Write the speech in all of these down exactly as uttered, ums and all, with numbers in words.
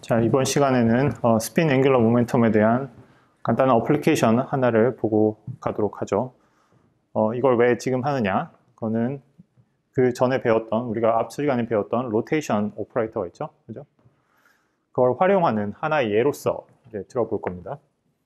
자, 이번 시간에는 어, 스핀 앵귤러 모멘텀에 대한 간단한 어플리케이션 하나를 보고 가도록 하죠. 어, 이걸 왜 지금 하느냐? 그거는 그 전에 배웠던, 우리가 앞 시간에 배웠던 로테이션 오퍼레이터가 있죠. 그죠? 그걸 활용하는 하나의 예로서 이제 들어볼 겁니다.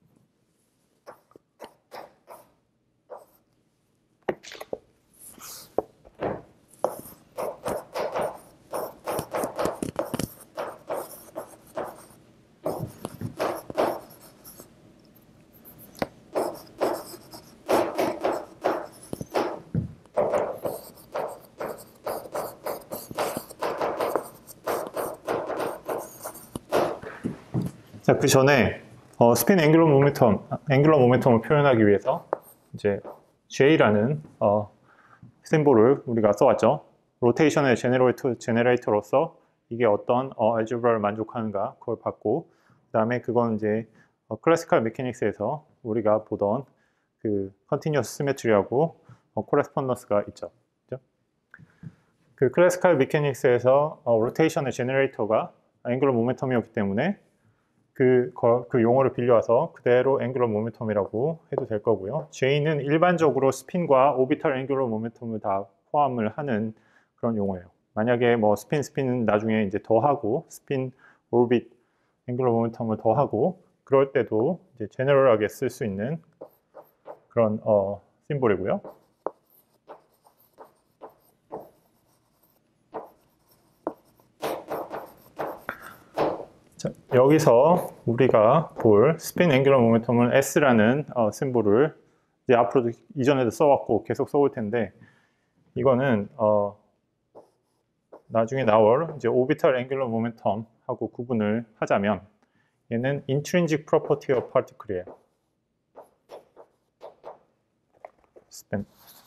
자, 그 전에 어, 스핀 앵귤러 모멘텀, 앵귤러 모멘텀을 표현하기 위해서 이제 J라는 어, 심볼을 우리가 써왔죠. 로테이션의 제너레이터, 제너레이터로서 이게 어떤 어, 알제브라를 만족하는가 그걸 봤고, 그 다음에 그건 이제 어, 클래시컬 메케닉스에서 우리가 보던 그 컨티뉴어스 시메트리하고 어, 코레스폰던스가 있죠. 그죠? 그 클래시컬 메케닉스에서 어, 로테이션의 제너레이터가 앵귤러 모멘텀이었기 때문에 그, 그 용어를 빌려와서 그대로 앵귤러 모멘텀이라고 해도 될 거고요. J는 일반적으로 스핀과 오비탈 앵귤러 모멘텀을 다 포함을 하는 그런 용어예요. 만약에 뭐 스핀 스핀은 나중에 이제 더하고 스핀 오비트 앵귤러 모멘텀을 더하고 그럴 때도 이제 제너럴하게 쓸 수 있는 그런 어, 심볼이고요. 자, 여기서 우리가 볼 스핀 앵귤러 모멘텀은 S라는 어, 심볼을 이제 앞으로도 이전에도 써왔고 계속 써올 텐데, 이거는 어, 나중에 나올 이제 오비탈 앵귤러 모멘텀하고 구분을 하자면 얘는 intrinsic property of particle이에요. 스핀.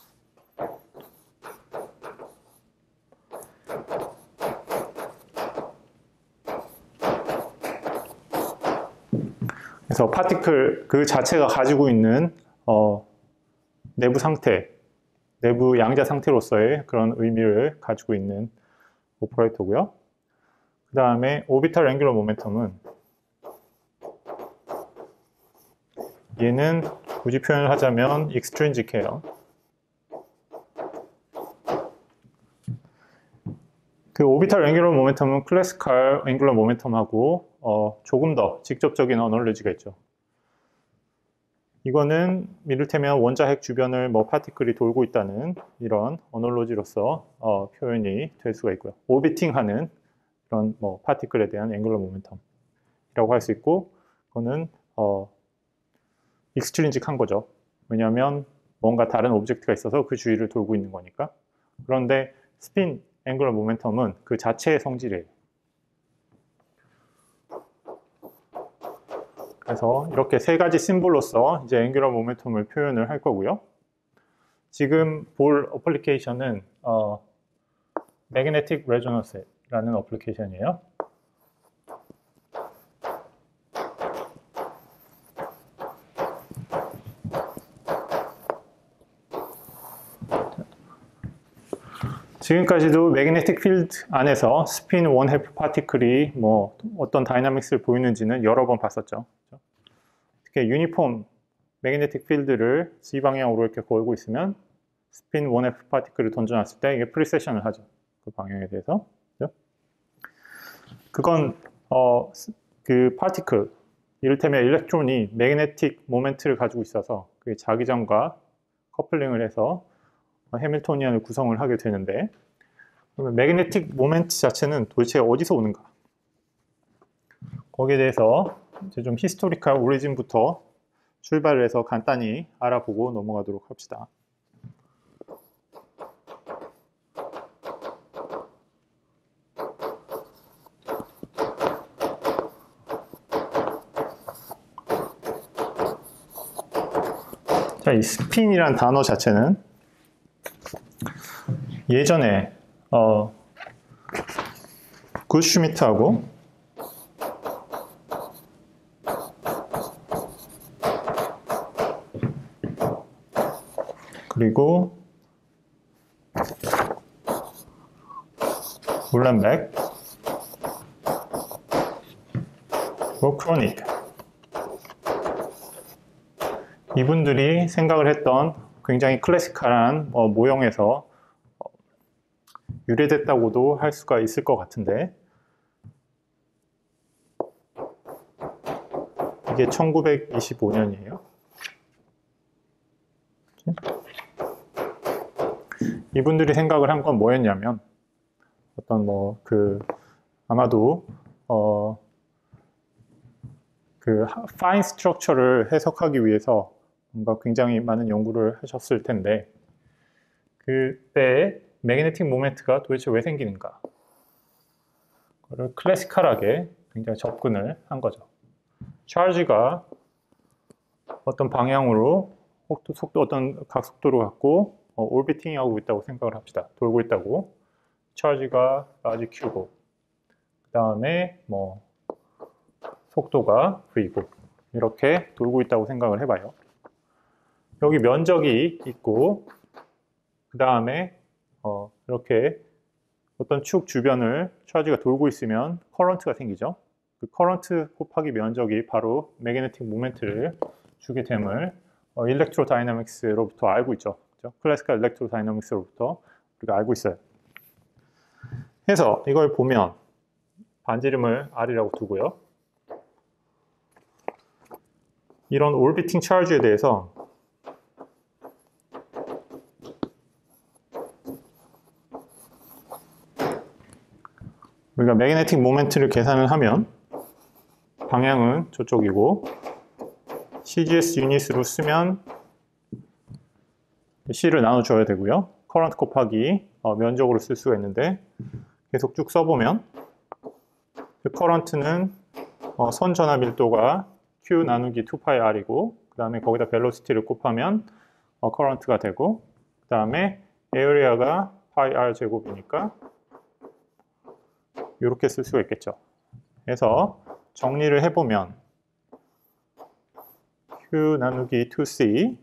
그래서 파티클 그 자체가 가지고 있는 어, 내부 상태, 내부 양자 상태로서의 그런 의미를 가지고 있는 오퍼레이터고요. 그 다음에 오비탈 앵귤러 모멘텀은 얘는 굳이 표현을 하자면 extrinsic해요. 그 오비탈 앵귤러 모멘텀은 클래시컬 앵귤러 모멘텀하고 어, 조금 더 직접적인 어널로지가 있죠. 이거는 이를테면 원자핵 주변을 뭐 파티클이 돌고 있다는 이런 어널로지로서 어, 표현이 될 수가 있고요. 오비팅하는 그런 뭐 파티클에 대한 앵귤러 모멘텀이라고 할 수 있고, 그거는 어, 익스트린직한 거죠. 왜냐하면 뭔가 다른 오브젝트가 있어서 그 주위를 돌고 있는 거니까. 그런데 스핀 앵귤러 모멘텀은 그 자체의 성질이에요. 그래서 이렇게 세 가지 심볼로서 이제 앵귤러 모멘텀을 표현을 할 거고요. 지금 볼 어플리케이션은 어, 매그네틱 레조넌스라는 어플리케이션이에요. 지금까지도 매그네틱 필드 안에서 스핀 원 해프 파티클이 뭐 어떤 다이나믹스를 보이는지는 여러 번 봤었죠. 특히 유니폼 매그네틱 필드를 Z 방향으로 이렇게 걸고 있으면 스핀 원 해프 파티클을 던져놨을 때 이게 프리세션을 하죠. 그 방향에 대해서. 그죠? 그건 어, 그 파티클, 이를테면 일렉트론이 매그네틱 모멘트를 가지고 있어서 그게 자기장과 커플링을 해서 해밀토니안을 구성을 하게 되는데, 그러면 매그네틱 모멘트 자체는 도대체 어디서 오는가? 거기에 대해서 이제 좀 히스토리컬 오리진부터 출발을 해서 간단히 알아보고 넘어가도록 합시다. 자, 이 스핀이란 단어 자체는 예전에 어, 굿슈미트하고 그리고 울렌백 그리고 크로닉. 이분들이 생각을 했던 굉장히 클래시컬한 어, 모형에서 어, 유래됐다고도 할 수가 있을 것 같은데, 이게 천구백이십오 년이에요. 이분들이 생각을 한 건 뭐였냐면, 어떤 뭐 그 아마도 어 그 파인 스트럭처를 해석하기 위해서 뭔가 굉장히 많은 연구를 하셨을 텐데, 그때 매그네틱 모멘트가 도대체 왜 생기는가? 그걸 클래시컬하게 굉장히 접근을 한 거죠. 찰지가 어떤 방향으로 속도, 속도 어떤 각속도를 갖고 어, 올비팅 하고 있다고 생각을 합시다. 돌고 있다고. 찰지가 라지 큐고, 그 다음에 뭐 속도가 v고, 이렇게 돌고 있다고 생각을 해봐요. 여기 면적이 있고, 그 다음에 어, 이렇게 어떤 축 주변을 찰지가 돌고 있으면 커런트가 생기죠. 그 커런트 곱하기 면적이 바로 매그네틱 모멘트를 주게 됨을 어, 일렉트로다이나믹스로부터 알고 있죠. 그렇죠? 클래시컬 일렉트로다이나믹스로부터 우리가 알고 있어요. 그래서 이걸 보면 반지름을 R이라고 두고요. 이런 올비팅 차지에 대해서 우리가 매그네틱 모멘트를 계산을 하면 방향은 저쪽이고, 씨지에스 유닛으로 쓰면 C를 나눠줘야 되고요. 커런트 곱하기 어, 면적으로 쓸 수가 있는데, 계속 쭉 써보면 그 커런트는 어, 선 전압 밀도가 Q 나누기 투 파이 R이고, 그 다음에 거기다 벨로시티를 곱하면 어, 커런트가 되고, 그 다음에 에어리아가 파이 R 제곱이니까 이렇게 쓸 수가 있겠죠. 그래서 정리를 해보면 Q 나누기 투 씨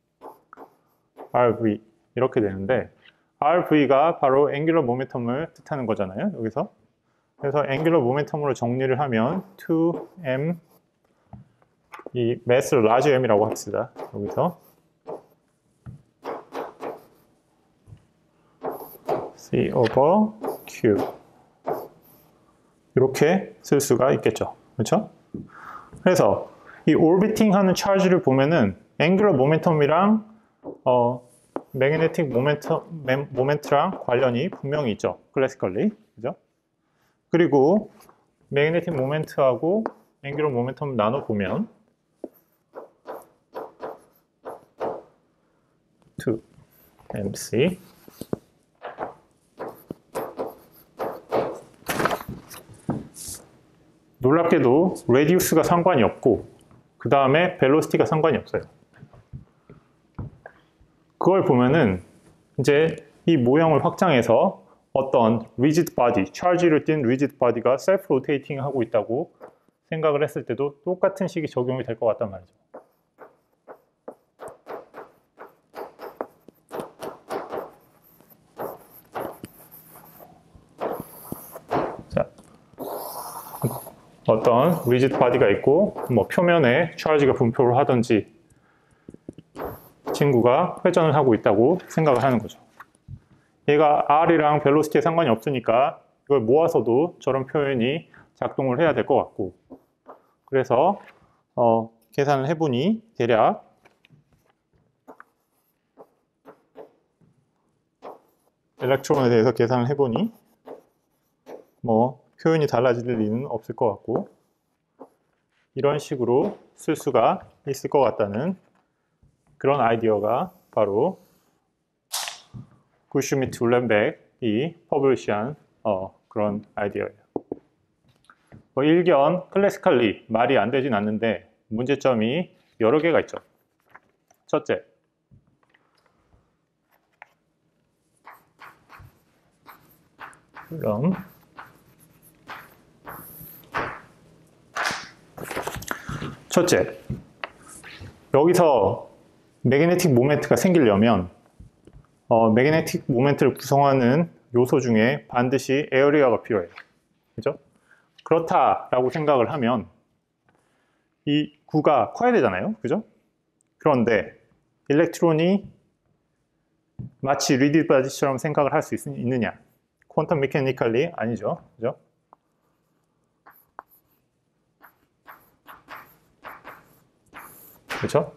알브이 이렇게 되는데, 알브이가 바로 앵귤러 모멘텀을 뜻하는 거잖아요, 여기서. 그래서 앵귤러 모멘텀으로 정리를 하면 투 엠, 이 매스를 라지 M이라고 합시다, 여기서. C over Q. 이렇게 쓸 수가 있겠죠. 그렇죠? 그래서 이 orbiting 하는 차지를 보면은 angular momentum이랑 어, magnetic momentum, moment랑 관련이 분명히 있죠. classically. 그죠? 그리고 magnetic moment하고 angular momentum 나눠 보면 투 엠씨 놀랍게도 레디우스가 상관이 없고, 그 다음에 벨로시티가 상관이 없어요. 그걸 보면은 이제 이 모형을 확장해서 어떤 rigid body, charge를 띤 rigid body가 self rotating 하고 있다고 생각을 했을 때도 똑같은 식이 적용이 될 것 같단 말이죠. 자, 어떤 rigid body가 있고, 뭐 표면에 charge가 분포를 하든지 친구가 회전을 하고 있다고 생각을 하는 거죠. 얘가 R이랑 벨로시티에 상관이 없으니까 이걸 모아서도 저런 표현이 작동을 해야 될 것 같고, 그래서 어, 계산을 해보니 대략 일렉트론에 대해서 계산을 해보니 뭐 표현이 달라질 리는 없을 것 같고, 이런 식으로 쓸 수가 있을 것 같다는 그런 아이디어가 바로 구슈미트 울렌백이 퍼블리시한 어, 그런 아이디어예요. 뭐 일견 클래시컬리 말이 안 되진 않는데 문제점이 여러 개가 있죠. 첫째, 그럼 첫째, 여기서 매그네틱 모멘트가 생기려면 어, 매그네틱 모멘트를 구성하는 요소 중에 반드시 에어리어가 필요해요. 그죠? 그렇다라고 생각을 하면 이 구가 커야 되잖아요. 그죠? 그런데 일렉트론이 마치 리디드 바디처럼 생각을 할 수 있느냐? 퀀텀 메케니컬리 아니죠. 그죠? 그렇죠?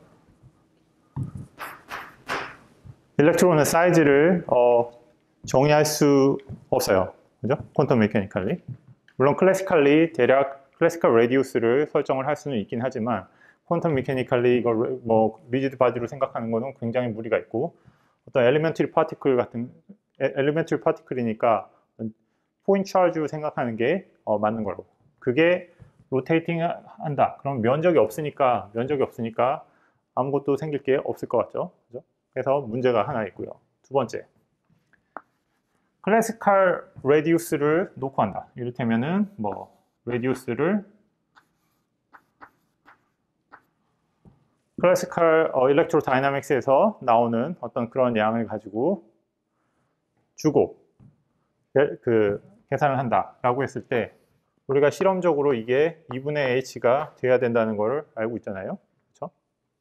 일렉트론의 사이즈를 어, 정의할 수 없어요. 그죠? 퀀텀 메케니컬리. 물론 클래시컬리 대략 클래시컬 레디우스를 설정을 할 수는 있긴 하지만 퀀텀 메케니컬리 이걸 뭐 리지드 바디로 생각하는 거는 굉장히 무리가 있고 어떤 엘리멘터리 파티클 같은 엘리멘터리 파티클이니까 포인트 차르지로 생각하는 게 어, 맞는 거라고. 그게 로테이팅 한다. 그럼 면적이 없으니까 면적이 없으니까 아무것도 생길 게 없을 것 같죠. 그죠? 그래서 문제가 하나 있고요. 두 번째, 클래시컬 레디우스를 놓고 한다. 이를테면은 뭐 레디우스를 클래시컬 어, 일렉트로 다이나믹스에서 나오는 어떤 그런 양을 가지고 주고 그 계산을 한다라고 했을 때 우리가 실험적으로 이게 이분의 h가 돼야 된다는 걸 알고 있잖아요. 그렇죠?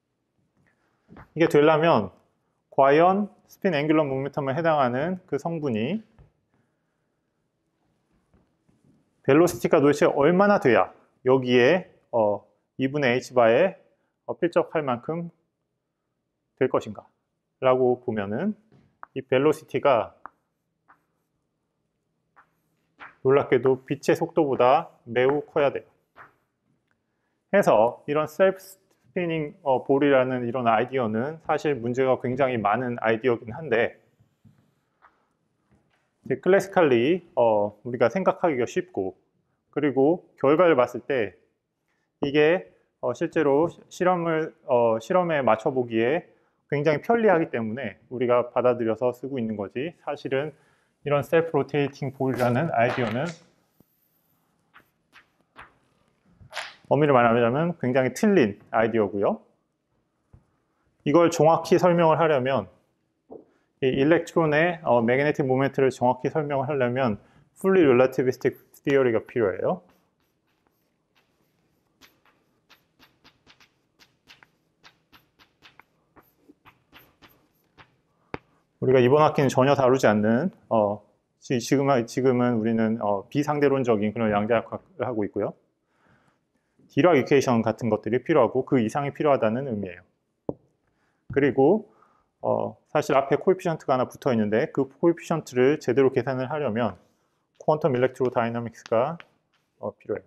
이게 되려면 과연 스핀 앵귤러 모멘텀에 해당하는 그 성분이 벨로시티가 도대체 얼마나 돼야 여기에 어, 이분의 h바에 어, 필적할 만큼 될 것인가 라고 보면은 이 벨로시티가 놀랍게도 빛의 속도보다 매우 커야 돼요. 해서 이런 셀프 스피닝 어, 볼이라는 이런 아이디어는 사실 문제가 굉장히 많은 아이디어긴 한데 클래시컬리 어, 우리가 생각하기가 쉽고 그리고 결과를 봤을 때 이게 어, 실제로 실험을 어, 실험에 맞춰보기에 굉장히 편리하기 때문에 우리가 받아들여서 쓰고 있는 거지 사실은 이런 셀프 로테이팅 볼이라는 아이디어는 엄밀히 말하자면 굉장히 틀린 아이디어고요. 이걸 정확히 설명을 하려면 이 일렉트론의 어, 매그네틱 모멘트를 정확히 설명을 하려면 fully relativistic theory가 필요해요. 우리가 이번 학기는 전혀 다루지 않는 어, 지금은, 지금은 우리는 어, 비상대론적인 그런 양자역학을 하고 있고요. 디락 이퀘이션 같은 것들이 필요하고 그 이상이 필요하다는 의미예요. 그리고 어, 사실 앞에 코에피션트가 하나 붙어 있는데 그 코에피션트를 제대로 계산을 하려면 퀀텀 일렉트로 다이나믹스가 어, 필요해요.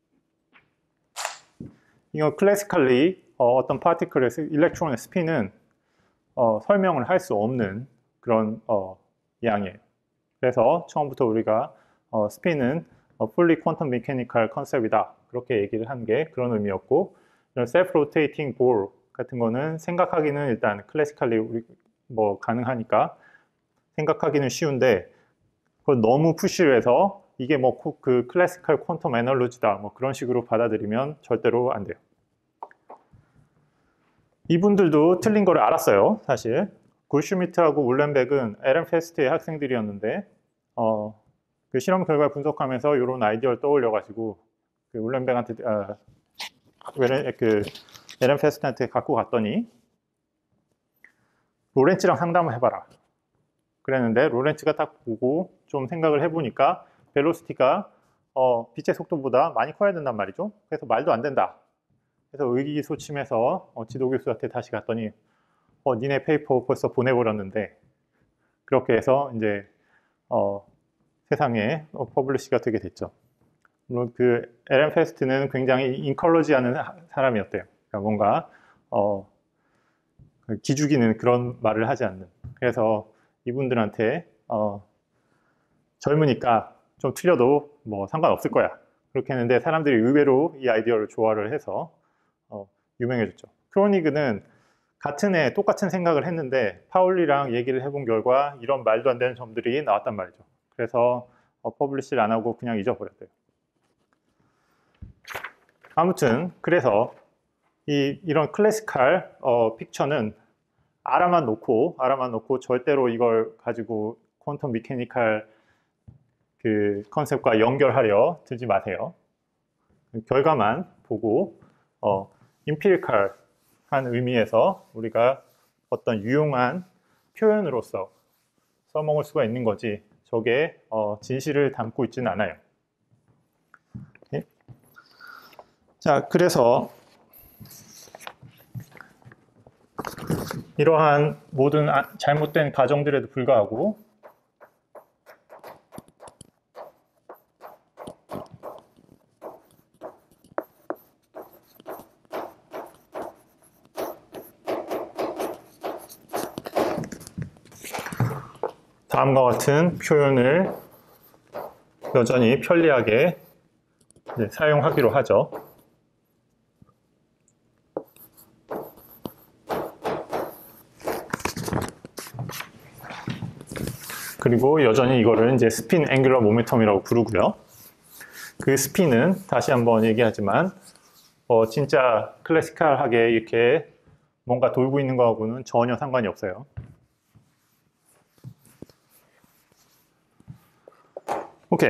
이거 클래시컬리 어, 어떤 파티클의 일렉트론의 스핀은 어, 설명을 할 수 없는 그런 어, 양이에요. 그래서 처음부터 우리가 어, 스핀은 어, fully quantum mechanical 컨셉이다. 그렇게 얘기를 한 게 그런 의미였고 이런 self-rotating ball 같은 거는 생각하기는 일단 클래시컬리 우리 뭐 가능하니까 생각하기는 쉬운데 그걸 너무 푸시를 해서 이게 뭐 그 클래시컬 퀀텀 에너로지다 뭐 그런 식으로 받아들이면 절대로 안 돼요. 이분들도 틀린 거를 알았어요, 사실. 굴슈미트하고 울렌백은 에렌 페스트의 학생들이었는데 어, 그 실험 결과 분석하면서 이런 아이디어를 떠올려가지고 그 울렌백한테 아, 그 에렌 페스트한테 갖고 갔더니 로렌츠랑 상담을 해봐라. 그랬는데 로렌츠가 딱 보고 좀 생각을 해보니까 벨로시티가 어, 빛의 속도보다 많이 커야 된단 말이죠. 그래서 말도 안 된다. 그래서 의기소침해서 어, 지도 교수한테 다시 갔더니 어, 니네 페이퍼 벌써 보내버렸는데 그렇게 해서 이제 어, 세상에 어, 퍼블리시가 되게 됐죠. 물론 그 에렌 페스트는 굉장히 인컬러지하는 사람이었대요. 그러니까 뭔가 어, 기죽이는 그런 말을 하지 않는. 그래서 이분들한테 어, 젊으니까 좀 틀려도 뭐 상관없을 거야. 그렇게 했는데 사람들이 의외로 이 아이디어를 좋아를 해서 어, 유명해졌죠. 크로니그는 같은 해 똑같은 생각을 했는데 파울리랑 얘기를 해본 결과 이런 말도 안 되는 점들이 나왔단 말이죠. 그래서 어, 퍼블리시를 안 하고 그냥 잊어버렸대요. 아무튼 그래서 이, 이런 클래시컬 어, 픽처는 알아만 놓고 알아만 놓고 절대로 이걸 가지고 퀀텀 미케니컬 그 컨셉과 연결하려 들지 마세요. 결과만 보고 어, empirical한 의미에서 우리가 어떤 유용한 표현으로서 써먹을 수가 있는 거지 저게 어, 진실을 담고 있지는 않아요. 오케이? 자, 그래서 이러한 모든 아, 잘못된 가정들에도 불구하고 다음과 같은 표현을 여전히 편리하게 이제 사용하기로 하죠. 그리고 여전히 이거를 이제 스핀 앵귤러 모멘텀이라고 부르고요. 그 스핀은 다시 한번 얘기하지만 어, 진짜 클래시컬하게 이렇게 뭔가 돌고 있는 거하고는 전혀 상관이 없어요. 오케이.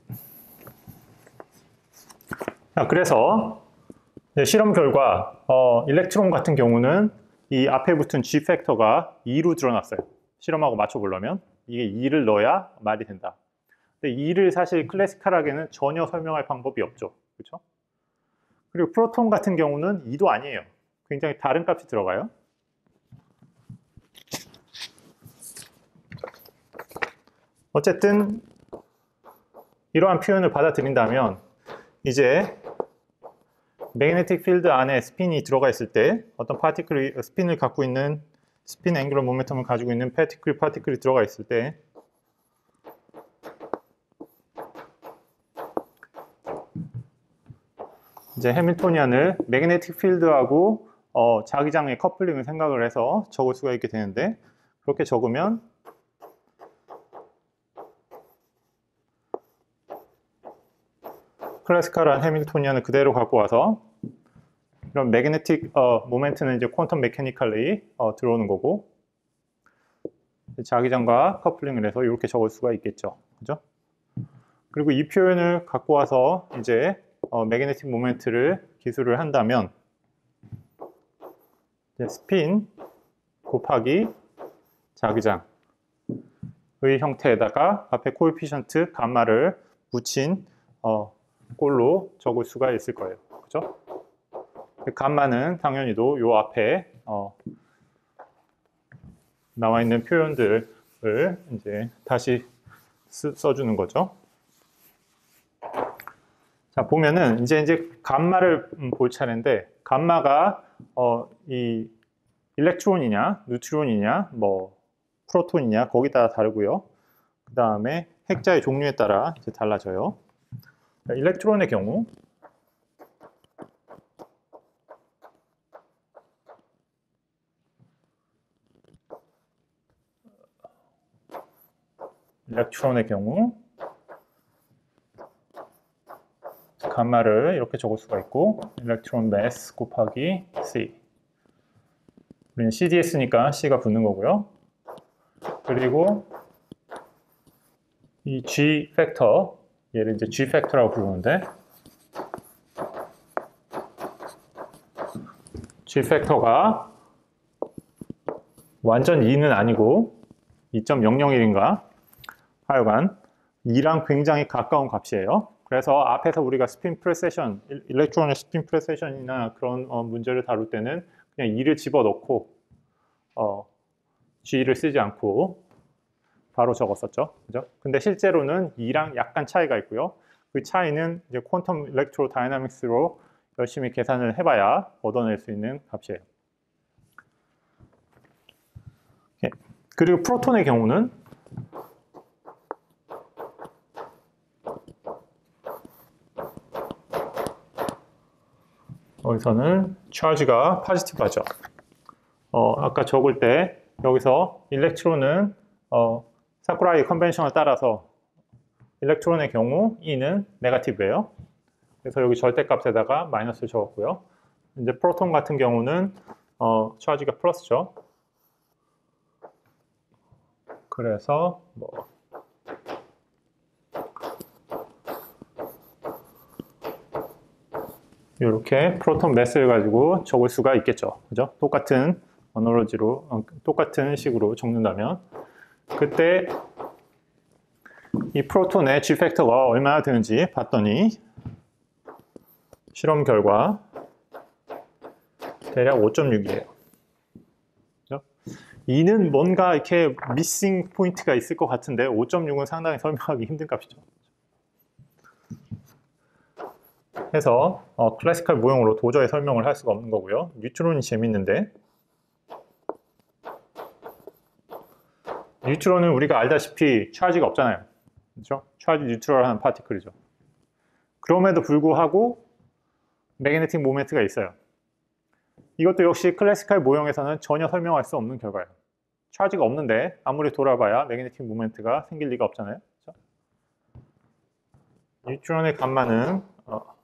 자, 그래서 실험 결과 어, 일렉트론 같은 경우는 이 앞에 붙은 G 팩터가 이로 드러났어요. 실험하고 맞춰보려면 이게 이를 넣어야 말이 된다. 근데 이를 사실 클래시컬하게는 전혀 설명할 방법이 없죠. 그렇죠? 그리고 프로톤 같은 경우는 이도 아니에요. 굉장히 다른 값이 들어가요. 어쨌든 이러한 표현을 받아들인다면 이제 매그네틱 필드 안에 스핀이 들어가 있을 때 어떤 파티클이 스핀을 갖고 있는 스핀 앵귤러 모멘텀을 가지고 있는 파티클 파티클이 들어가 있을 때 이제 해밀토니안을 매그네틱 필드하고 어, 자기장의 커플링을 생각을 해서 적을 수가 있게 되는데 그렇게 적으면 클래시컬한 해밀토니안을 그대로 갖고 와서 이런 매그네틱 어, 모멘트는 이제 퀀텀 메케니컬리 어, 들어오는 거고 자기장과 커플링을 해서 이렇게 적을 수가 있겠죠. 그죠? 그리고 이 표현을 갖고 와서 이제 어, 매그네틱 모멘트를 기술을 한다면 이제 스핀 곱하기 자기장의 형태에다가 앞에 코에피션트 감마를 붙인 어, 꼴로 적을 수가 있을 거예요. 그죠? 감마는 당연히도 요 앞에 어, 나와 있는 표현들을 이제 다시 쓰, 써주는 거죠. 자, 보면은 이제 이제 감마를 볼 차례인데 감마가 어, 이 일렉트론이냐, 뉴트론이냐, 뭐 프로톤이냐 거기에 따라 다르고요. 그 다음에 핵자의 종류에 따라 이제 달라져요. 자, 일렉트론의 경우 일렉트론의 경우 감마를 이렇게 적을 수가 있고 일렉트론 매스 곱하기 C 우리는 씨디에스니까 C가 붙는 거고요. 그리고 이 G 팩터 얘를 이제 G 팩터라고 부르는데 G 팩터가 완전 이는 아니고 이 점 영영일인가 하여간 이랑 굉장히 가까운 값이에요. 그래서 앞에서 우리가 스핀 프레세션, 일렉트론의 스핀 프레세션이나 그런 어, 문제를 다룰 때는 그냥 이를 집어넣고 어, G를 쓰지 않고 바로 적었었죠. 그죠? 근데 실제로는 이랑 약간 차이가 있고요. 그 차이는 이제 퀀텀 일렉트로 다이나믹스로 열심히 계산을 해봐야 얻어낼 수 있는 값이에요. 오케이. 그리고 프로톤의 경우는 여기서는 차지가 포지티브하죠. 어, 아까 적을 때 여기서 일렉트론은 어, 사쿠라이 컨벤션을 따라서 일렉트론의 경우 E는 네거티브예요. 그래서 여기 절대값에다가 마이너스를 적었고요. 이제 프로톤 같은 경우는 어, 차지가 플러스죠. 그래서 뭐 이렇게 프로톤 매스를 가지고 적을 수가 있겠죠. 그죠? 똑같은 어너로지로, 어, 똑같은 식으로 적는다면 그때 이 프로톤의 G 팩터가 얼마나 되는지 봤더니 실험 결과 대략 오 점 육이에요. 그죠? 이는 뭔가 이렇게 미싱 포인트가 있을 것 같은데 오 점 육은 상당히 설명하기 힘든 값이죠. 해서 어, 클래시컬 모형으로 도저히 설명을 할 수가 없는 거고요. 뉴트론이 재밌는데 뉴트론은 우리가 알다시피 차지가 없잖아요. 그렇죠? 차지 뉴트럴한 파티클이죠. 그럼에도 불구하고 매그네틱 모멘트가 있어요. 이것도 역시 클래시컬 모형에서는 전혀 설명할 수 없는 결과예요. 차지가 없는데 아무리 돌아봐야 매그네틱 모멘트가 생길 리가 없잖아요. 그렇죠? 뉴트론의 감마는 어,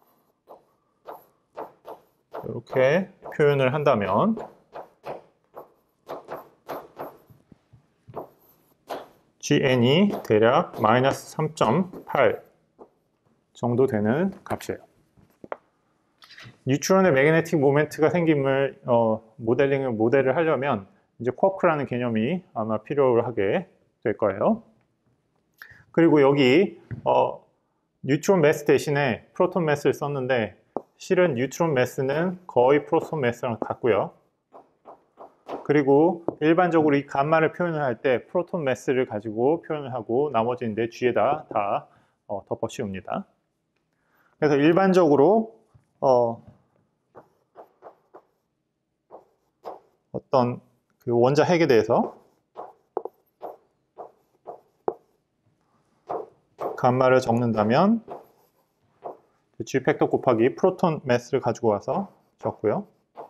이렇게 표현을 한다면 지엔이 대략 마이너스 삼 점 팔 정도 되는 값이에요. 뉴트론의 매그네틱 모멘트가 생김을 어, 모델링을 모델을 하려면 이제 쿼크라는 개념이 아마 필요하게 될 거예요. 그리고 여기 어, 뉴트론 매스 대신에 프로톤 매스를 썼는데 실은 뉴트론 매스는 거의 프로톤 매스랑 같고요. 그리고 일반적으로 이 감마를 표현을 할 때 프로톤 매스를 가지고 표현을 하고 나머지는 내 G에다 다 어, 덮어 씌웁니다. 그래서 일반적으로 어, 어떤 그 원자 핵에 대해서 감마를 적는다면 G 팩터 곱하기 프로톤 매스를 가지고 와서 적고요.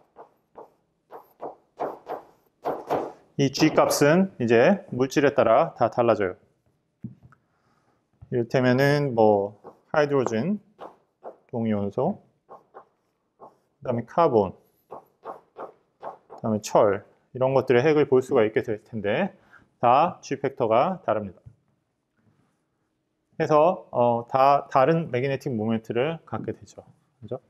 이 G 값은 이제 물질에 따라 다 달라져요. 이를테면은 뭐 하이드로젠, 동위원소, 그 다음에 카본, 그 다음에 철 이런 것들의 핵을 볼 수가 있게 될 텐데 다 G 팩터가 다릅니다. 해서 어, 다 다른 매그네틱 모멘트를 갖게 되죠. 그죠?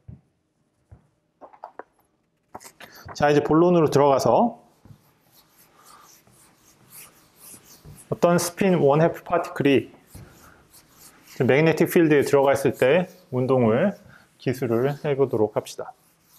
자, 이제 본론으로 들어가서 어떤 스핀 원해프 파티클이 매그네틱 필드에 들어가 있을 때 운동을 기술을 해보도록 합시다.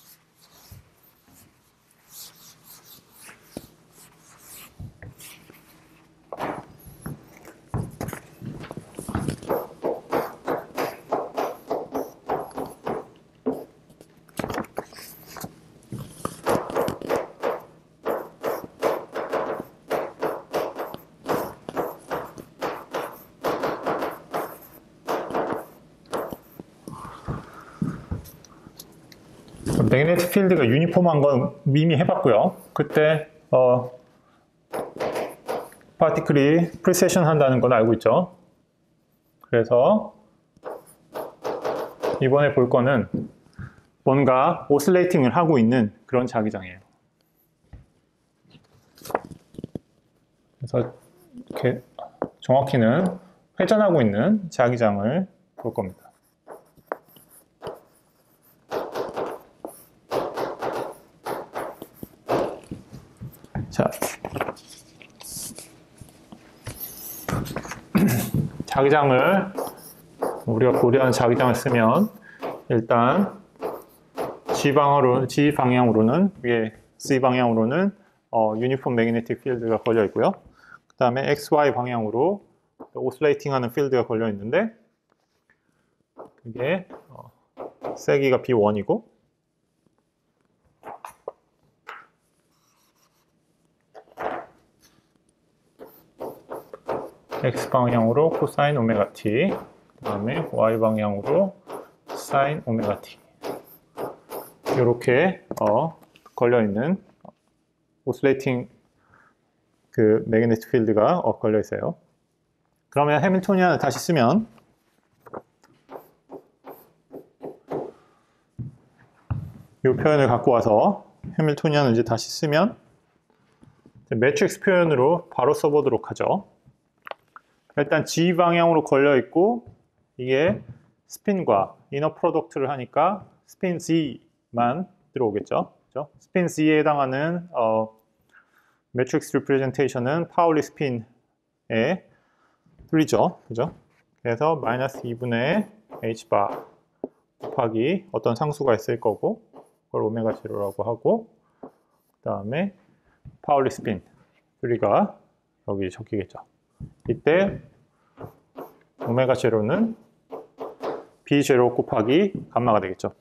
매그네틱 필드가 유니폼한 건 이미 해봤고요. 그때 어, 파티클이 프리세션 한다는 건 알고 있죠. 그래서 이번에 볼 거는 뭔가 오슬레이팅을 하고 있는 그런 자기장이에요. 그래서 이렇게 정확히는 회전하고 있는 자기장을 볼 겁니다. 자, 자기장을 우리가 고려한 자기장을 쓰면 일단 G 방향으로 G 방향으로는 위에 C 방향으로는 어, 유니폼 매그네틱 필드가 걸려 있고요. 그 다음에 엑스 와이 방향으로 오슬레이팅하는 필드가 걸려 있는데 그게 어, 세기가 비 원이고 X 방향으로 코사인 오메가 t, 그 다음에 Y 방향으로 사인 오메가 t. 이렇게 어, 걸려 있는 오슬레이팅 그 매그네틱 필드가 어, 걸려 있어요. 그러면 해밀토니안을 다시 쓰면 이 표현을 갖고 와서 해밀토니안을 이제 다시 쓰면 매트릭스 표현으로 바로 써보도록 하죠. 일단 G 방향으로 걸려 있고 이게 스핀과 이너 프로덕트를 하니까 스핀 Z만 들어오겠죠. 그죠? 스핀 Z에 해당하는 어, 매트릭스 리프레젠테이션은 파울리 스핀의 삼이죠. 그죠? 그래서 마이너스 이분의 H바 곱하기 어떤 상수가 있을 거고 그걸 오메가 제로라고 하고 그 다음에 파울리 스핀 삼가 여기 적히겠죠. 이때 오메가 제로는 B 제로 곱하기 감마가 되겠죠.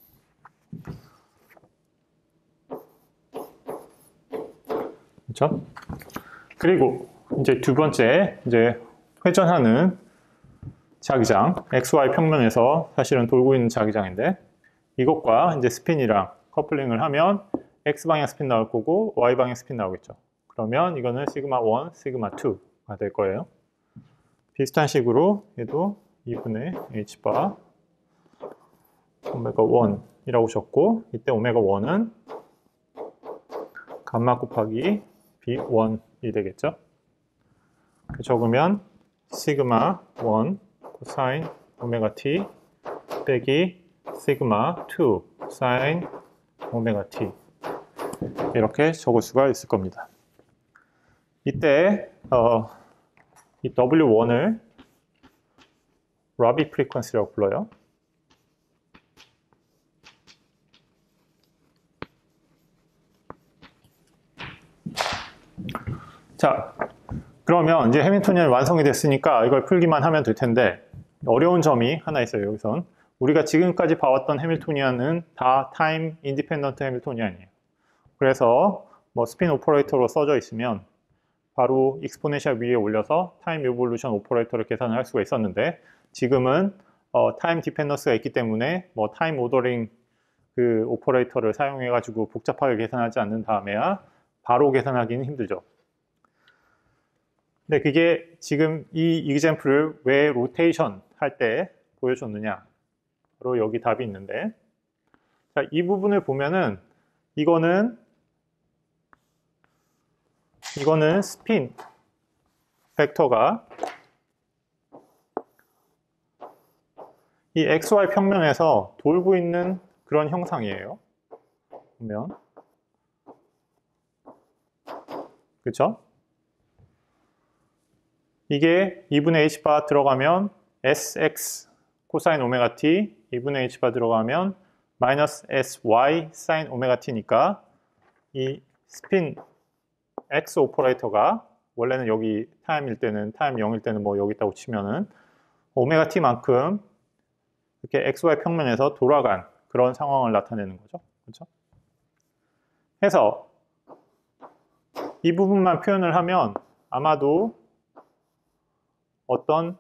그렇죠? 그리고 이제 두 번째 이제 회전하는 자기장 엑스 와이 평면에서 사실은 돌고 있는 자기장인데 이것과 이제 스핀이랑 커플링을 하면 X 방향 스핀 나올 거고 Y 방향 스핀 나오겠죠. 그러면 이거는 시그마 일, 시그마 이가 될 거예요. 비슷한 식으로 얘도 이분의 H바 오메가 일이라고 적고 이때 오메가 일은 감마 곱하기 비 일이 되겠죠. 적으면 시그마 일 코사인 오메가 t 빼기 시그마 이 사인 오메가 t 이렇게 적을 수가 있을 겁니다. 이때 어, 이 더블유 일을 라비 프리퀀시라고 불러요. 자, 그러면 이제 해밀토니안이 완성이 됐으니까 이걸 풀기만 하면 될 텐데 어려운 점이 하나 있어요. 여기선 우리가 지금까지 봐왔던 해밀토니안은 다 타임 인디펜던트 해밀토니안이에요. 그래서 뭐 스핀 오퍼레이터로 써져 있으면 바로 익스포넨셜 위에 올려서 타임 리볼루션 오퍼레이터를 계산을 할 수가 있었는데 지금은 어, 타임 디펜던스가 있기 때문에 뭐 타임 오더링 그 오퍼레이터를 사용해 가지고 복잡하게 계산하지 않는 다음에야 바로 계산하기는 힘들죠. 근데 그게 지금 이 이그젬플을 왜 로테이션 할 때 보여줬느냐? 바로 여기 답이 있는데 자, 이 부분을 보면은 이거는 이거는 스핀 벡터가 이 엑스 와이 평면에서 돌고 있는 그런 형상이에요. 보면 그렇죠? 이게 이분의 H바 들어가면 에스엑스 코사인 오메가 t 이분의 H바 들어가면 마이너스 에스와이 사인 오메가 t니까 이 스핀 X 오퍼레이터가 원래는 여기 타임일 때는 타임 영일 때는 뭐 여기 있다고 치면은 오메가 t만큼 이렇게 엑스 와이 평면에서 돌아간 그런 상황을 나타내는 거죠. 그렇죠? 해서 이 부분만 표현을 하면 아마도 어떤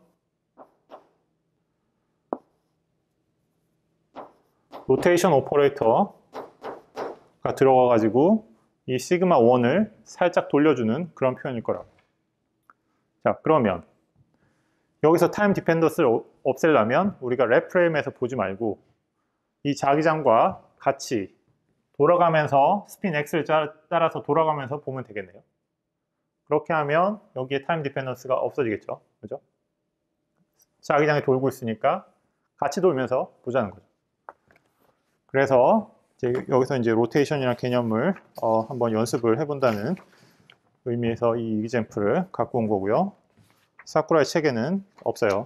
로테이션 오퍼레이터가 들어가 가지고 이 시그마 일을 살짝 돌려주는 그런 표현일 거라고. 자, 그러면 여기서 타임 디펜던스를 없애려면 우리가 랩프레임에서 보지 말고 이 자기장과 같이 돌아가면서 스핀 X를 따라서 돌아가면서 보면 되겠네요. 그렇게 하면 여기에 타임 디펜던스가 없어지겠죠. 그죠? 자기장이 돌고 있으니까 같이 돌면서 보자는 거죠. 그래서 이제 여기서 이제 로테이션이라는 개념을 어, 한번 연습을 해본다는 의미에서 이 이그젬플을 갖고 온 거고요. 사쿠라의 책에는 없어요.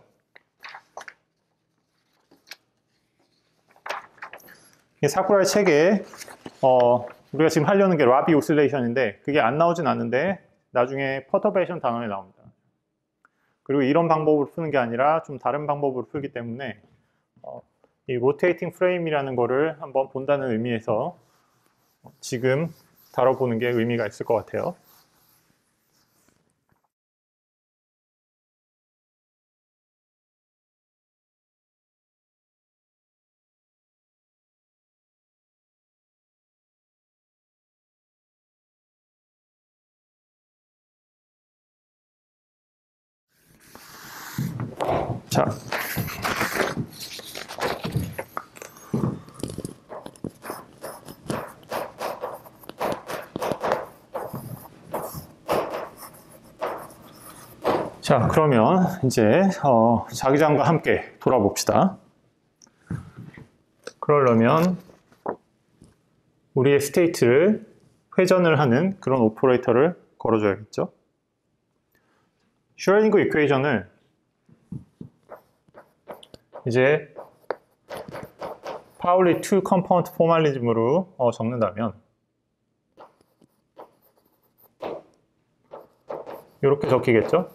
이 사쿠라의 책에 어, 우리가 지금 하려는 게 라비 오실레이션인데 그게 안 나오진 않는데 나중에 퍼터베이션 단원에 나옵니다. 그리고 이런 방법으로 푸는 게 아니라 좀 다른 방법으로 풀기 때문에 어, 이 로테이팅 프레임이라는 거를 한번 본다는 의미에서 지금 다뤄보는 게 의미가 있을 것 같아요. 자, 자, 그러면 이제 어, 자기장과 함께 돌아봅시다. 그러려면 우리의 스테이트를 회전을 하는 그런 오퍼레이터를 걸어줘야겠죠. 슈레딩거 이퀘이션을 이제 파울리 투 컴포넌트 포멀리즘으로 어, 적는다면 이렇게 적히겠죠.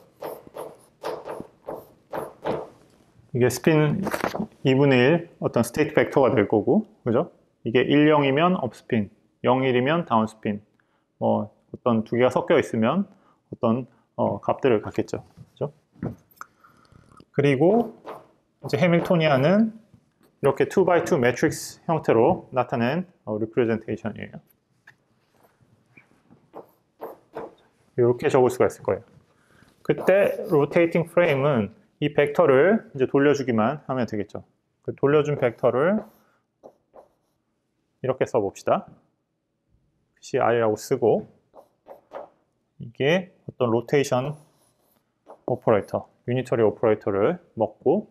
이게 스핀 이분의 일 어떤 스테이트 벡터가 될 거고, 그죠? 이게 일, 영이면 업스핀, 영, 일이면 다운스핀, 뭐 어떤 두 개가 섞여 있으면 어떤 어, 값들을 갖겠죠. 그죠? 그리고 이제 해밀토니안은 이렇게 투 바이 투 매트릭스 형태로 나타낸 어, 리프레젠테이션이에요. 이렇게 적을 수가 있을 거예요. 그때 로테이팅 프레임은 이 벡터를 이제 돌려주기만 하면 되겠죠. 그 돌려준 벡터를 이렇게 써봅시다. 씨알이라고 쓰고 이게 어떤 로테이션 오퍼레이터, 유니터리 오퍼레이터를 먹고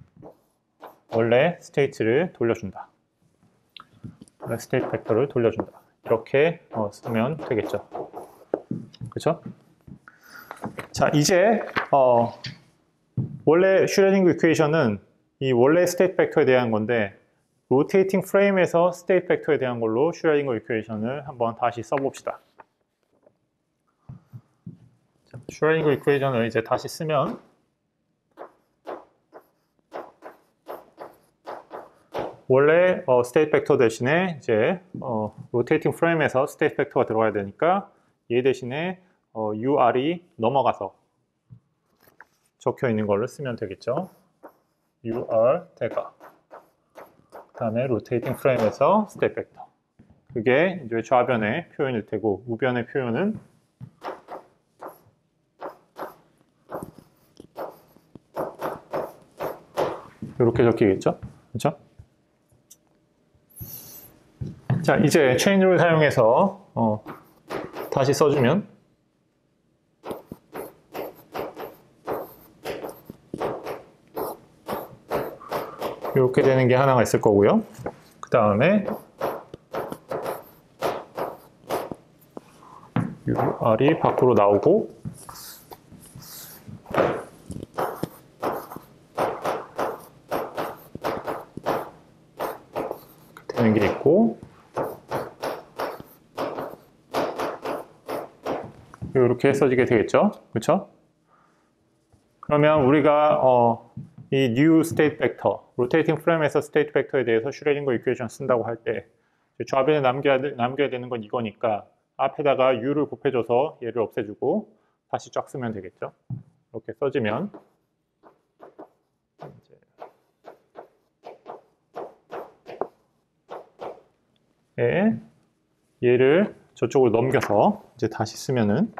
원래 스테이트를 돌려준다. 원래 스테이트 벡터를 돌려준다. 이렇게 어, 쓰면 되겠죠. 그렇죠? 자, 이제 어, 원래 슈레딩거 이퀘이션은 이 원래 스테이트 벡터에 대한 건데 로테이팅 프레임에서 스테이트 벡터에 대한 걸로 슈레딩거 이퀘이션을 한번 다시 써봅시다. 슈레딩거 이퀘이션을 이제 다시 쓰면 원래 어, 스테이트 벡터 대신에 이제 어, 로테이팅 프레임에서 스테이트 벡터가 들어가야 되니까 얘 대신에 어, 유알이 넘어가서 적혀 있는 걸로 쓰면 되겠죠. 유알 대가 그 다음에 로테이팅 프레임에서 스테이트 벡터 그게 이제 좌변의 표현일 테고 우변의 표현은 이렇게 적히겠죠. 그렇죠? 자, 이제 체인룰을 사용해서 어, 다시 써주면 이렇게 되는 게 하나가 있을 거고요. 그 다음에 유알이 밖으로 나오고 되는 게 있고 이렇게 써지게 되겠죠. 그렇죠? 그러면 우리가 어, 이 new state vector, rotating frame에서 state vector에 대해서 슈레딩거 이퀘이션 쓴다고 할 때 좌변에 남겨야, 남겨야 되는 건 이거니까 앞에다가 u를 곱해줘서 얘를 없애주고 다시 쫙 쓰면 되겠죠. 이렇게 써지면 이제 예, 얘를 저쪽으로 넘겨서 이제 다시 쓰면은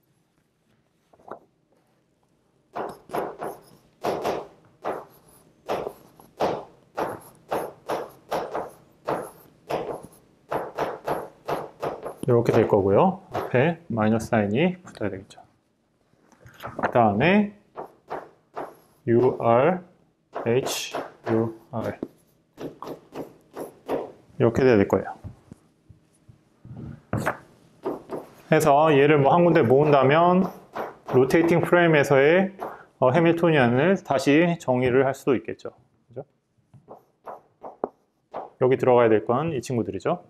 이렇게 될 거고요. 앞에 마이너스 사인이 붙어야 되겠죠. 그 다음에 ur, h, ur 이렇게 돼야 될 거예요. 해서 얘를 뭐 한 군데 모은다면 로테이팅 프레임에서의 어, 해밀토니안을 다시 정의를 할 수도 있겠죠. 그죠? 여기 들어가야 될 건 이 친구들이죠.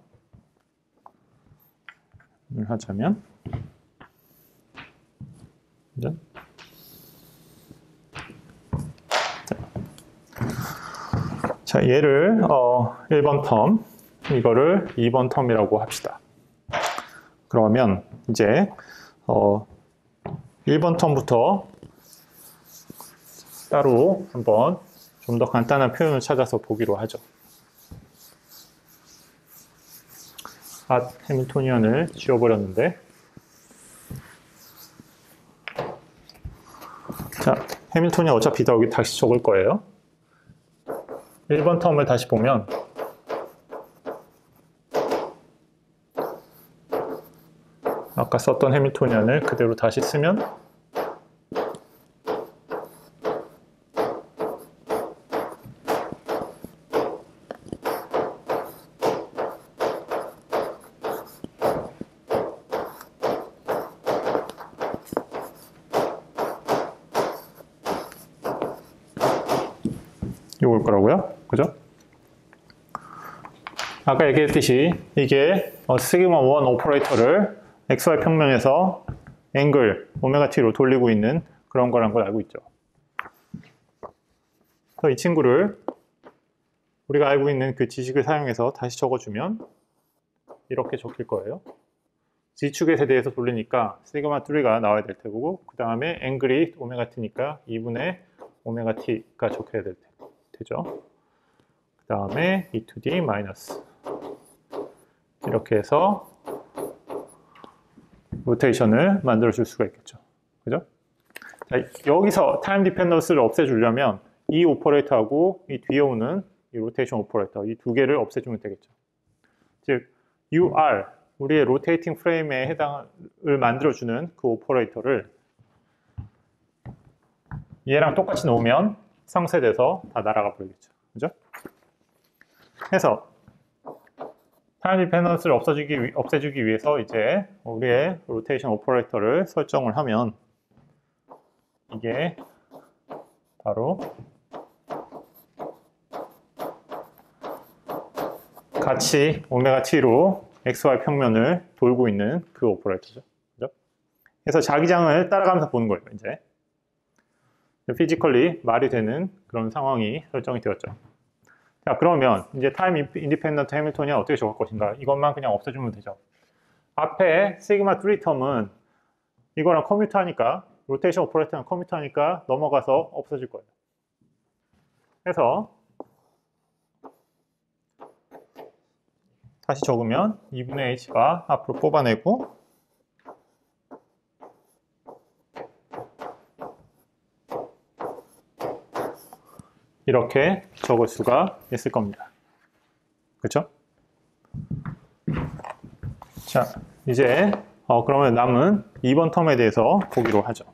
하자면 자, 자 얘를 어, 일 번 텀 이거를 이 번 텀이라고 합시다. 그러면 이제 어, 일 번 텀부터 따로 한번 좀 더 간단한 표현을 찾아서 보기로 하죠. 아, 해밀토니안을 지워버렸는데 자, 해밀토니안 어차피 더 여기 다시 적을 거예요. 일 번 텀을 다시 보면 아까 썼던 해밀토니안을 그대로 다시 쓰면 요걸 거라고요. 그죠? 아까 얘기했듯이 이게 어, 시그마 원 오퍼레이터를 엑스와이 평면에서 앵글 오메가 t로 돌리고 있는 그런 거란 걸 알고 있죠. 그래서 이 친구를 우리가 알고 있는 그 지식을 사용해서 다시 적어주면 이렇게 적힐 거예요. G축의 세대에서 돌리니까 시그마 삼가 나와야 될 테고, 그 다음에 앵글이 오메가 t니까 이분의 오메가 t가 적혀야 될 테, 되죠. 그 다음에 이 투 디 마이너스 이렇게 해서 로테이션을 만들어 줄 수가 있겠죠. 그죠? 자, 여기서 타임 디펜던스를 없애주려면 이 오퍼레이터하고 이 뒤에 오는 이 로테이션 오퍼레이터 이 두 개를 없애주면 되겠죠. 즉 유알 우리의 로테이팅 프레임에 해당을 만들어주는 그 오퍼레이터를 얘랑 똑같이 놓으면 상쇄돼서 다 날아가 버리겠죠. 그죠? 그래서 타임 디펜던스를 없애주기, 없애주기 위해서 이제 우리의 로테이션 오퍼레이터를 설정을 하면 이게 바로 같이 오메가 t로 엑스와이 평면을 돌고 있는 그 오퍼레이터죠. 그죠? 그래서 자기장을 따라가면서 보는 거예요, 이제. 피지컬리 말이 되는 그런 상황이 설정이 되었죠. 자, 그러면 이제 타임 인디펜던트 해밀토니안 어떻게 적을 것인가? 이것만 그냥 없애주면 되죠. 앞에 시그마 삼 텀은 이거랑 커뮤트 하니까, 로테이션 오퍼레이터랑 커뮤트 하니까 넘어가서 없어질 거예요. 그래서 다시 적으면 이분의 h가 앞으로 뽑아내고 이렇게 적을 수가 있을 겁니다. 그렇죠? 자, 이제 어, 그러면 남은 이 번 텀에 대해서 보기로 하죠.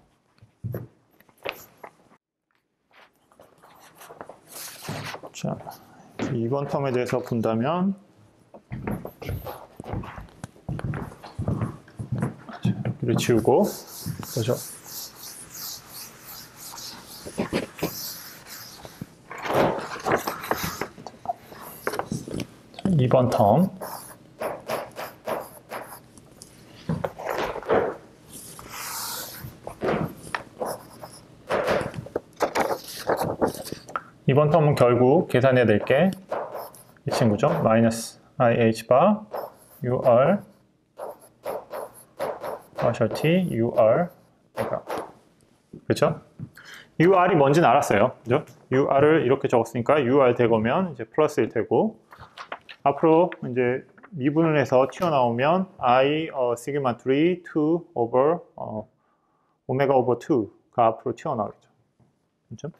자, 이 번 텀에 대해서 본다면 여기를 지우고 보죠. 이 번 텀 이번 텀은 결국 계산해야 될 게 이 친구죠. 마이너스 ih 바 ur partial t ur 그렇죠? ur이 뭔지는 알았어요. 그죠? ur을 이렇게 적었으니까 ur 대거면 이제 플러스일 테고 앞으로 이제 미분을 해서 튀어나오면 i 어, 시그마 삼 이 over 어, 오메가 over 이가 앞으로 튀어나오겠죠. 그렇죠?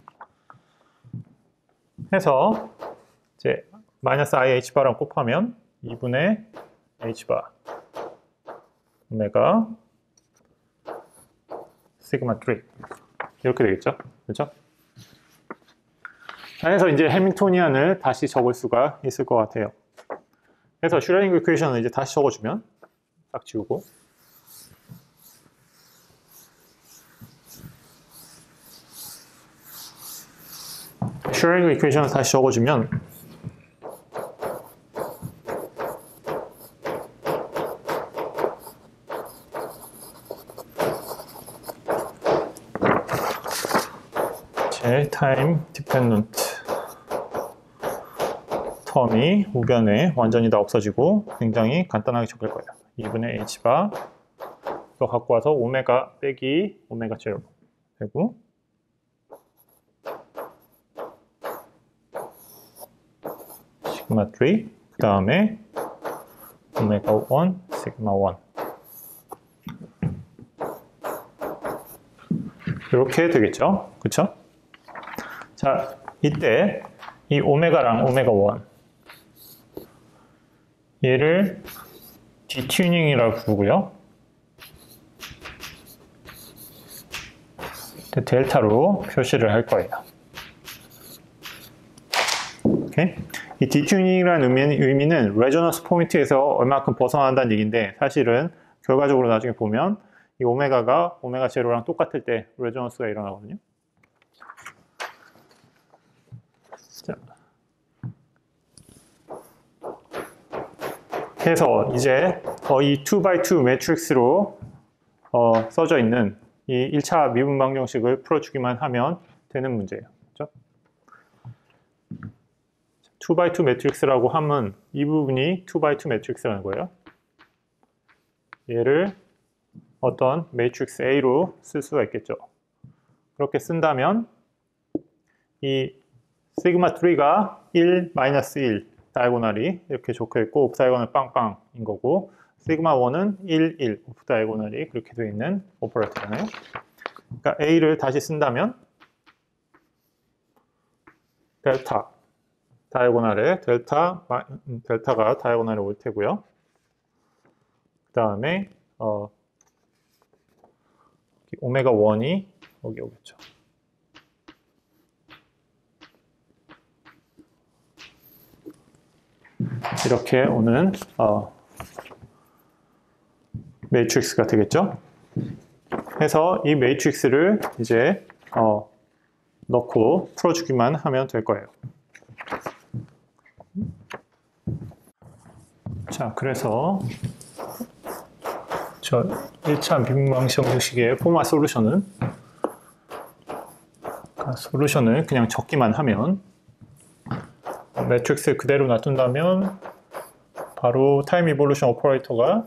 해서 이제 마이너스 ih 바랑 곱하면 이분의 h 바 오메가 시그마 삼 이렇게 되겠죠. 그렇죠? 그래서 이제 해밀토니안을 다시 적을 수가 있을 것 같아요. 그래서 슈레딩거 이퀘이션을 이제 다시 적어주면 딱 지우고 슈레딩거 이퀘이션을 다시 적어주면 제 타임 디펜던트 텀이 우변에 완전히 다 없어지고 굉장히 간단하게 적을 거예요. 이분의 h바 이거 갖고 와서 오메가 빼기 오메가 제로 되고 시그마 삼 그 다음에 오메가 일 시그마 일 이렇게 되겠죠. 그쵸? 자, 이때 이 오메가랑 오메가 일 얘를 디튜닝이라고 부르고요. 델타로 표시를 할 거예요. 오케이? 이 디튜닝이라는 의미는, 의미는 레조넌스 포인트에서 얼마큼 벗어난다는 얘기인데 사실은 결과적으로 나중에 보면 이 오메가가 오메가 제로랑 똑같을 때 레조넌스가 일어나거든요. 해서 이제 어, 이 투 바이 투 매트릭스로 어, 써져 있는 이 일 차 미분 방정식을 풀어주기만 하면 되는 문제예요. 그렇죠? 투 바이 투 매트릭스라고 하면 이 부분이 투 바이 투 매트릭스라는 거예요. 얘를 어떤 매트릭스 A로 쓸 수가 있겠죠. 그렇게 쓴다면 이 시그마 삼가 일, 마이너스 일 다이고널이 이렇게 적혀 있고 오프 다이고널 빵빵인 거고 시그마 일은 일, 일 오프 다이고널이 그렇게 되어 있는 오퍼레이터잖아요. 그러니까 A를 다시 쓴다면 델타 다이고널에 델타 델타가 다이고널에 올 테고요. 그 다음에 어, 오메가 일이 여기 오겠죠. 이렇게 오는 어, 매트릭스가 되겠죠. 해서 이 매트릭스를 이제 어, 넣고 풀어주기만 하면 될 거예요. 자, 그래서 저 일 차 빈방정식의 포마 솔루션은 솔루션을 그냥 적기만 하면 매트릭스 그대로 놔둔다면 바로 타임 이볼루션 오퍼레이터가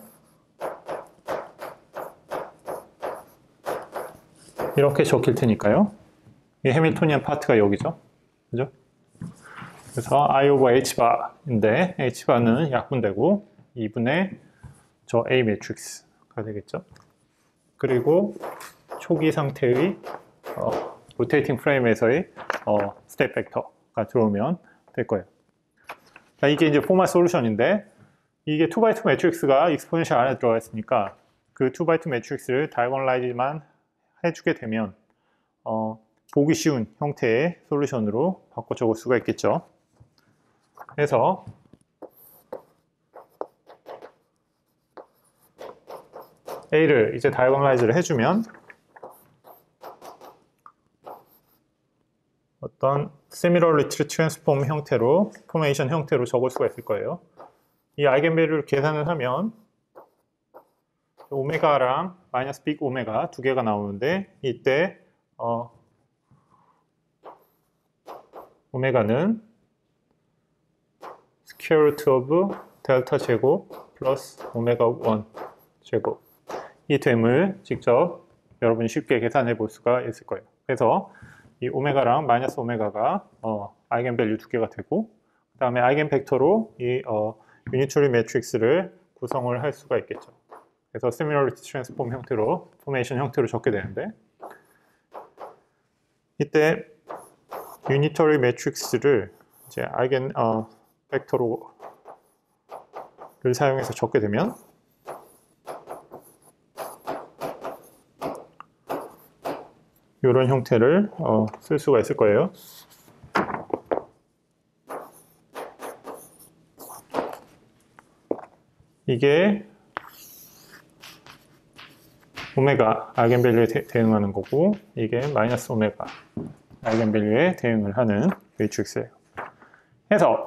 이렇게 적힐 테니까요. 이 해밀토니안 파트가 여기죠. 그죠? 그래서 I over Hbar인데 Hbar은 약분되고 이분의 저 A 매트릭스가 되겠죠. 그리고 초기 상태의 어, 로테이팅 프레임에서의 어, 스텝 벡터가 들어오면 될 거예요. 자, 이게 이제 포마 솔루션인데 이게 투 바이 투 매트릭스가 익스포넨셜 안에 들어가 있으니까 그 투 바이 투 매트릭스를 다이고널라이즈만 해주게 되면 어, 보기 쉬운 형태의 솔루션으로 바꿔 적을 수가 있겠죠. 그래서 A를 이제 다이고널라이즈를 해주면 어떤 similarly transform 형태로, 포메이션 형태로 적을 수가 있을 거예요. 이 아이겐밸류를 계산을 하면 오메가랑 마이너스 빅 오메가 두 개가 나오는데 이때 어, 오메가는 square root of 델타 제곱 플러스 오메가 일 제곱 이 됨을 직접 여러분이 쉽게 계산해 볼 수가 있을 거예요. 그래서 이 오메가랑 마이너스 오메가가 어, 아이겐밸류 두 개가 되고 그 다음에 아이겐 벡터로 이 어, 유니터리 매트릭스를 구성을 할 수가 있겠죠. 그래서 similarity transform 형태로, 포메이션 형태로 적게 되는데 이때 유니터리 매트릭스를 이제 아이겐 어, 벡터로를 사용해서 적게 되면 이런 형태를 어, 쓸 수가 있을 거예요. 이게 오메가 아이겐밸류에 대, 대응하는 거고 이게 마이너스 오메가 아이겐밸류에 대응을 하는 매트릭스예요. 해서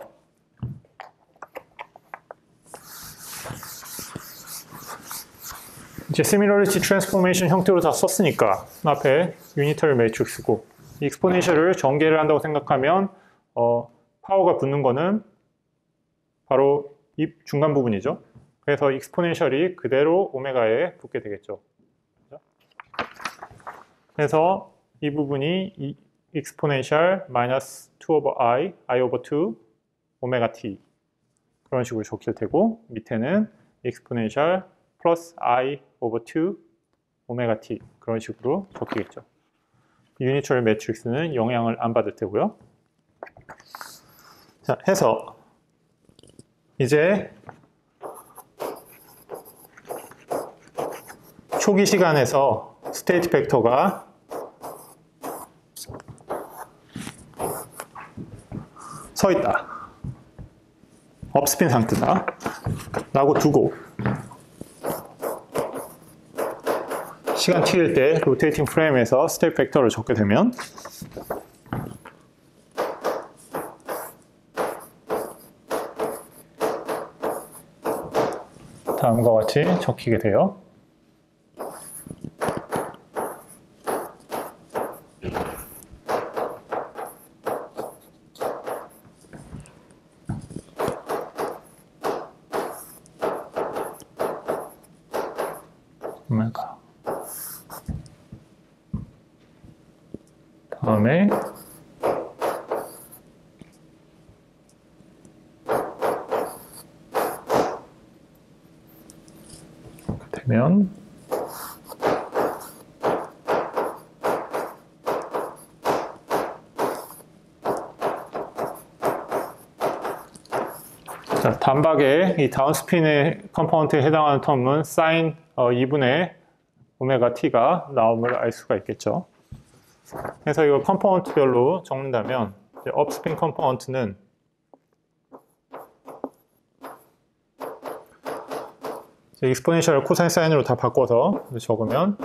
이제 similarity transformation 형태로 다 썼으니까 앞에 유니터리 매트릭스고 익스포넨셜을 전개를 한다고 생각하면 어, 파워가 붙는 거는 바로 이 중간 부분이죠. 그래서 익스포넨셜이 그대로 오메가에 붙게 되겠죠. 그래서 이 부분이 이 익스포넨셜 마이너스 투 over i, i over 투 오메가 t 그런 식으로 적힐 테고 밑에는 익스포넨셜 플러스 i over 투 오메가 t 그런 식으로 적히겠죠. 유니터리 매트릭스는 영향을 안 받을 테고요. 자, 해서 이제 초기 시간에서 스테이트 벡터가 서 있다. 업스핀 상태다. 라고 두고 시간 t일 때 로테이팅 프레임에서 스테이트 벡터를 적게 되면 다음과 같이 적히게 돼요. 오메가 다음에 되면 자, 단박에 이 다운스핀의 컴포넌트에 해당하는 텀은 사인 어, 이분의 오메가 t가 나옴을 알 수가 있겠죠. 그래서 이거 컴포넌트별로 적는다면 업스핀 컴포넌트는 익스포넨셜 코사인 사인으로 다 바꿔서 적으면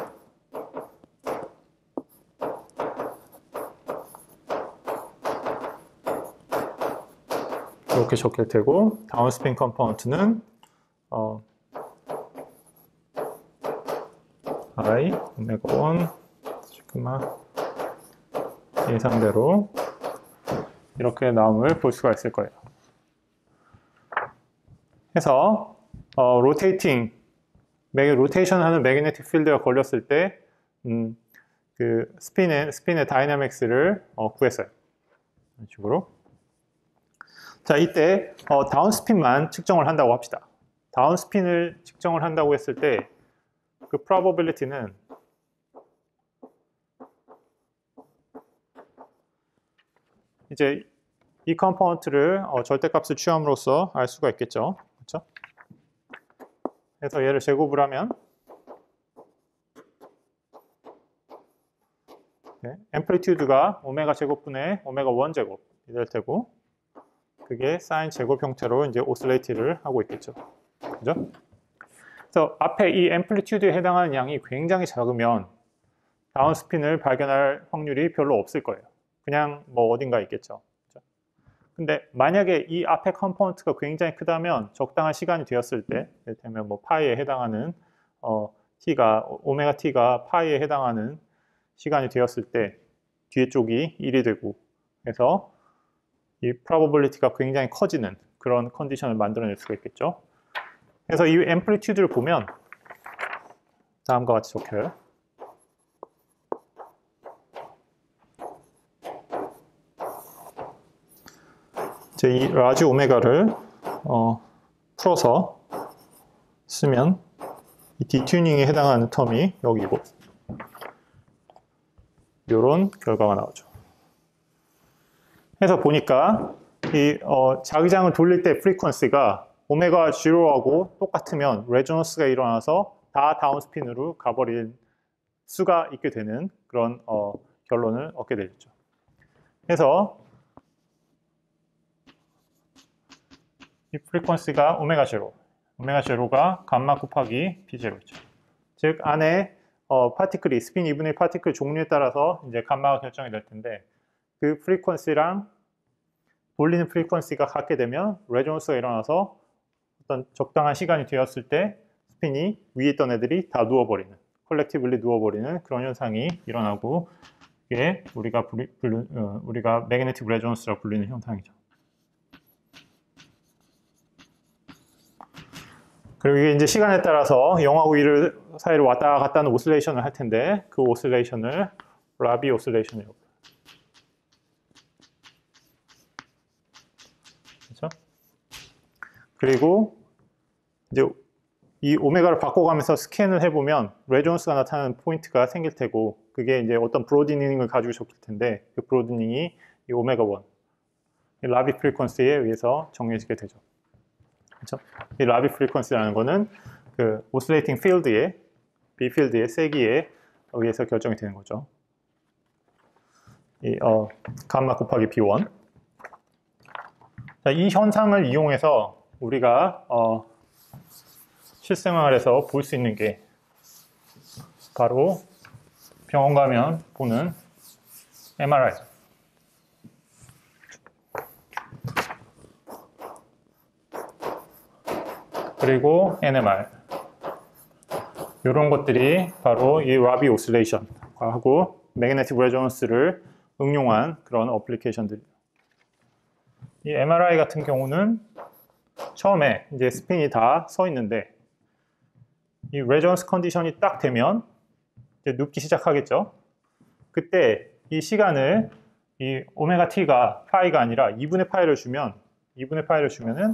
이렇게 적게 되고, 다운스핀 컴포넌트는 어, i 오메가 일 시그마 예상대로 이렇게 나옴을 볼 수가 있을 거예요. 해서 어, 로테이팅, 매그 로테이션 하는 매그네틱 필드가 걸렸을 때, 음, 그 스핀의 스핀의 다이나믹스를 어, 구했어요. 이런 식으로. 자, 이때 어, 다운스핀만 측정을 한다고 합시다. 다운스핀을 측정을 한다고 했을 때 그 probability는 이제 이 컴포넌트를 어, 절대값을 취함으로써 알 수가 있겠죠. 그렇죠? 그래서 얘를 제곱을 하면 네, 앰플리튜드가 오메가 제곱분의 오메가 일 제곱이 될 테고, 그게 사인 제곱 형태로 이제 오슬레이트를 하고 있겠죠. 그죠? 그래서 앞에 이 앰플리튜드에 해당하는 양이 굉장히 작으면 다운스핀을 발견할 확률이 별로 없을 거예요. 그냥 뭐 어딘가 있겠죠. 그죠? 근데 만약에 이 앞에 컴포넌트가 굉장히 크다면 적당한 시간이 되었을 때, 예를 들면 뭐 파이에 해당하는 어, t가 오메가 t가 파이에 해당하는 시간이 되었을 때 뒤에 쪽이 일이 되고, 그래서 이 probability가 굉장히 커지는 그런 컨디션을 만들어낼 수가 있겠죠. 그래서 이 앰플리튜드를 보면 다음과 같이 적혀요. 이제 이 라지 오메가를 어, 풀어서 쓰면 이 디튜닝에 해당하는 텀이 여기고, 이런 결과가 나오죠. 해서 보니까 이 어, 자기장을 돌릴 때 프리퀀시가 오메가 제로하고 똑같으면 레조넌스가 일어나서 다 다운스핀으로 가버릴 수가 있게 되는 그런 어, 결론을 얻게 되죠. 그래서 이 프리퀀시가 오메가 제로, 오메가 제로가 감마 곱하기 비 제로죠. 즉 안에 어, 파티클이 스핀 이분의 파티클 종류에 따라서 이제 감마가 결정이 될 텐데, 그 프리퀀시랑 돌리는 프리퀀시가 같게 되면 레조넌스가 일어나서 어떤 적당한 시간이 되었을 때 스핀이 위에 있던 애들이 다 누워버리는, 컬렉티블리 누워버리는 그런 현상이 일어나고, 이게 우리가 부리, 부르, 어, 우리가 매그네틱 레조넌스라고 불리는 현상이죠. 그리고 이게 이제 시간에 따라서 영하고 일을 사이로 왔다 갔다 하는 오슬레이션을 할 텐데, 그 오슬레이션을 라비 오슬레이션이라고. 그렇죠? 그리고 이제 이 오메가를 바꿔가면서 스캔을 해보면 레조넌스가 나타나는 포인트가 생길 테고, 그게 이제 어떤 브로디닝을 가지고 적힐 텐데, 그 브로디닝이 이 오메가 일, 이 라비 프리퀀시에 의해서 정해지게 되죠. 그렇죠? 이 라비 프리퀀시라는 거는 그 오슬레이팅 필드의 B 필드의 세기에 의해서 결정이 되는 거죠. 이 어, 감마 곱하기 비 원. 자, 이 현상을 이용해서 우리가 어, 실생활에서 볼 수 있는 게 바로 병원 가면 보는 엠알아이죠. 그리고 엔엠알. 이런 것들이 바로 이 라비 오실레이션하고 매그네틱 레조넌스를 응용한 그런 어플리케이션들이에요. 이 엠알아이 같은 경우는 처음에 이제 스핀이 다 서 있는데 이 레조넌스 컨디션이 딱 되면 이제 눕기 시작하겠죠. 그때 이 시간을 이 오메가 t가 파이가 아니라 이분의 파이를 주면 이분의 파이를 주면은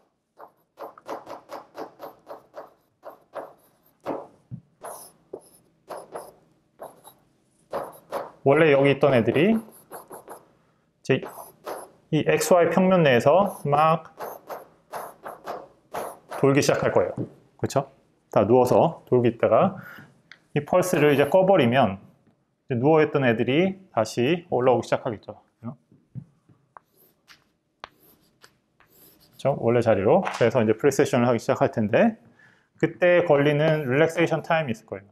원래 여기 있던 애들이 이제 이 엑스 와이 평면 내에서 막 돌기 시작할 거예요. 그렇죠? 다 누워서 돌고 있다가 이 펄스를 이제 꺼버리면 이제 누워있던 애들이 다시 올라오기 시작하겠죠. 그렇죠? 원래 자리로. 그래서 이제 프리세션을 하기 시작할 텐데 그때 걸리는 릴렉세이션 타임이 있을 거예요.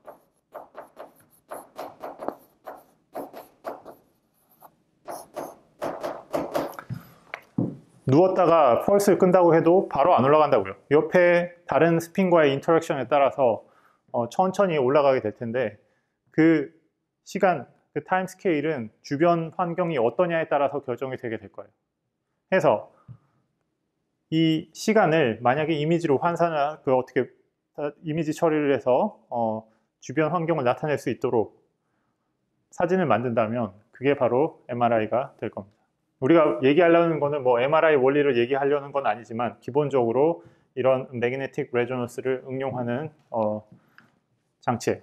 누웠다가 펄스를 끈다고 해도 바로 안 올라간다고요. 옆에 다른 스핀과의 인터랙션에 따라서 어, 천천히 올라가게 될 텐데 그 시간, 그 타임 스케일은 주변 환경이 어떠냐에 따라서 결정이 되게 될 거예요. 해서 이 시간을 만약에 이미지로 환산을 그 어떻게 이미지 처리를 해서 어, 주변 환경을 나타낼 수 있도록 사진을 만든다면 그게 바로 엠알아이가 될 겁니다. 우리가 얘기하려는 거는 뭐 엠알아이 원리를 얘기하려는 건 아니지만 기본적으로 이런 매그네틱 레조넌스를 응용하는 어, 장치예요.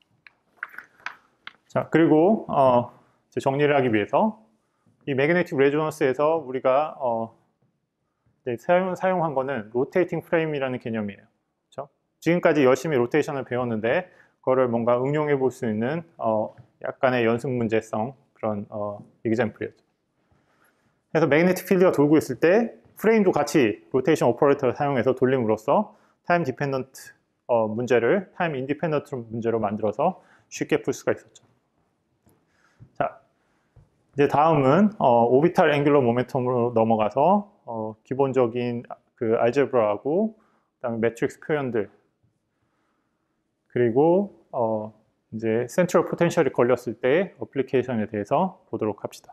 자, 그리고 어, 이제 정리를 하기 위해서 이 매그네틱 레조넌스에서 우리가 어, 네, 사용, 사용한 거는 로테이팅 프레임이라는 개념이에요. 그렇죠? 지금까지 열심히 로테이션을 배웠는데 그거를 뭔가 응용해 볼 수 있는 어, 약간의 연습 문제성 그런 어, 이그젬플이었죠. 그래서 매그네틱 필드가 돌고 있을 때 프레임도 같이 로테이션 오퍼레이터를 사용해서 돌림으로써 타임 디펜던트 어, 문제를 타임 인디펜던트 문제로 만들어서 쉽게 풀 수가 있었죠. 자, 이제 다음은 어, 오비탈 앵귤러 모멘텀으로 넘어가서 어, 기본적인 그 알제브라하고 그다음에 매트릭스 표현들 그리고 어, 이제 센트럴 포텐셜이 걸렸을 때 어플리케이션에 대해서 보도록 합시다.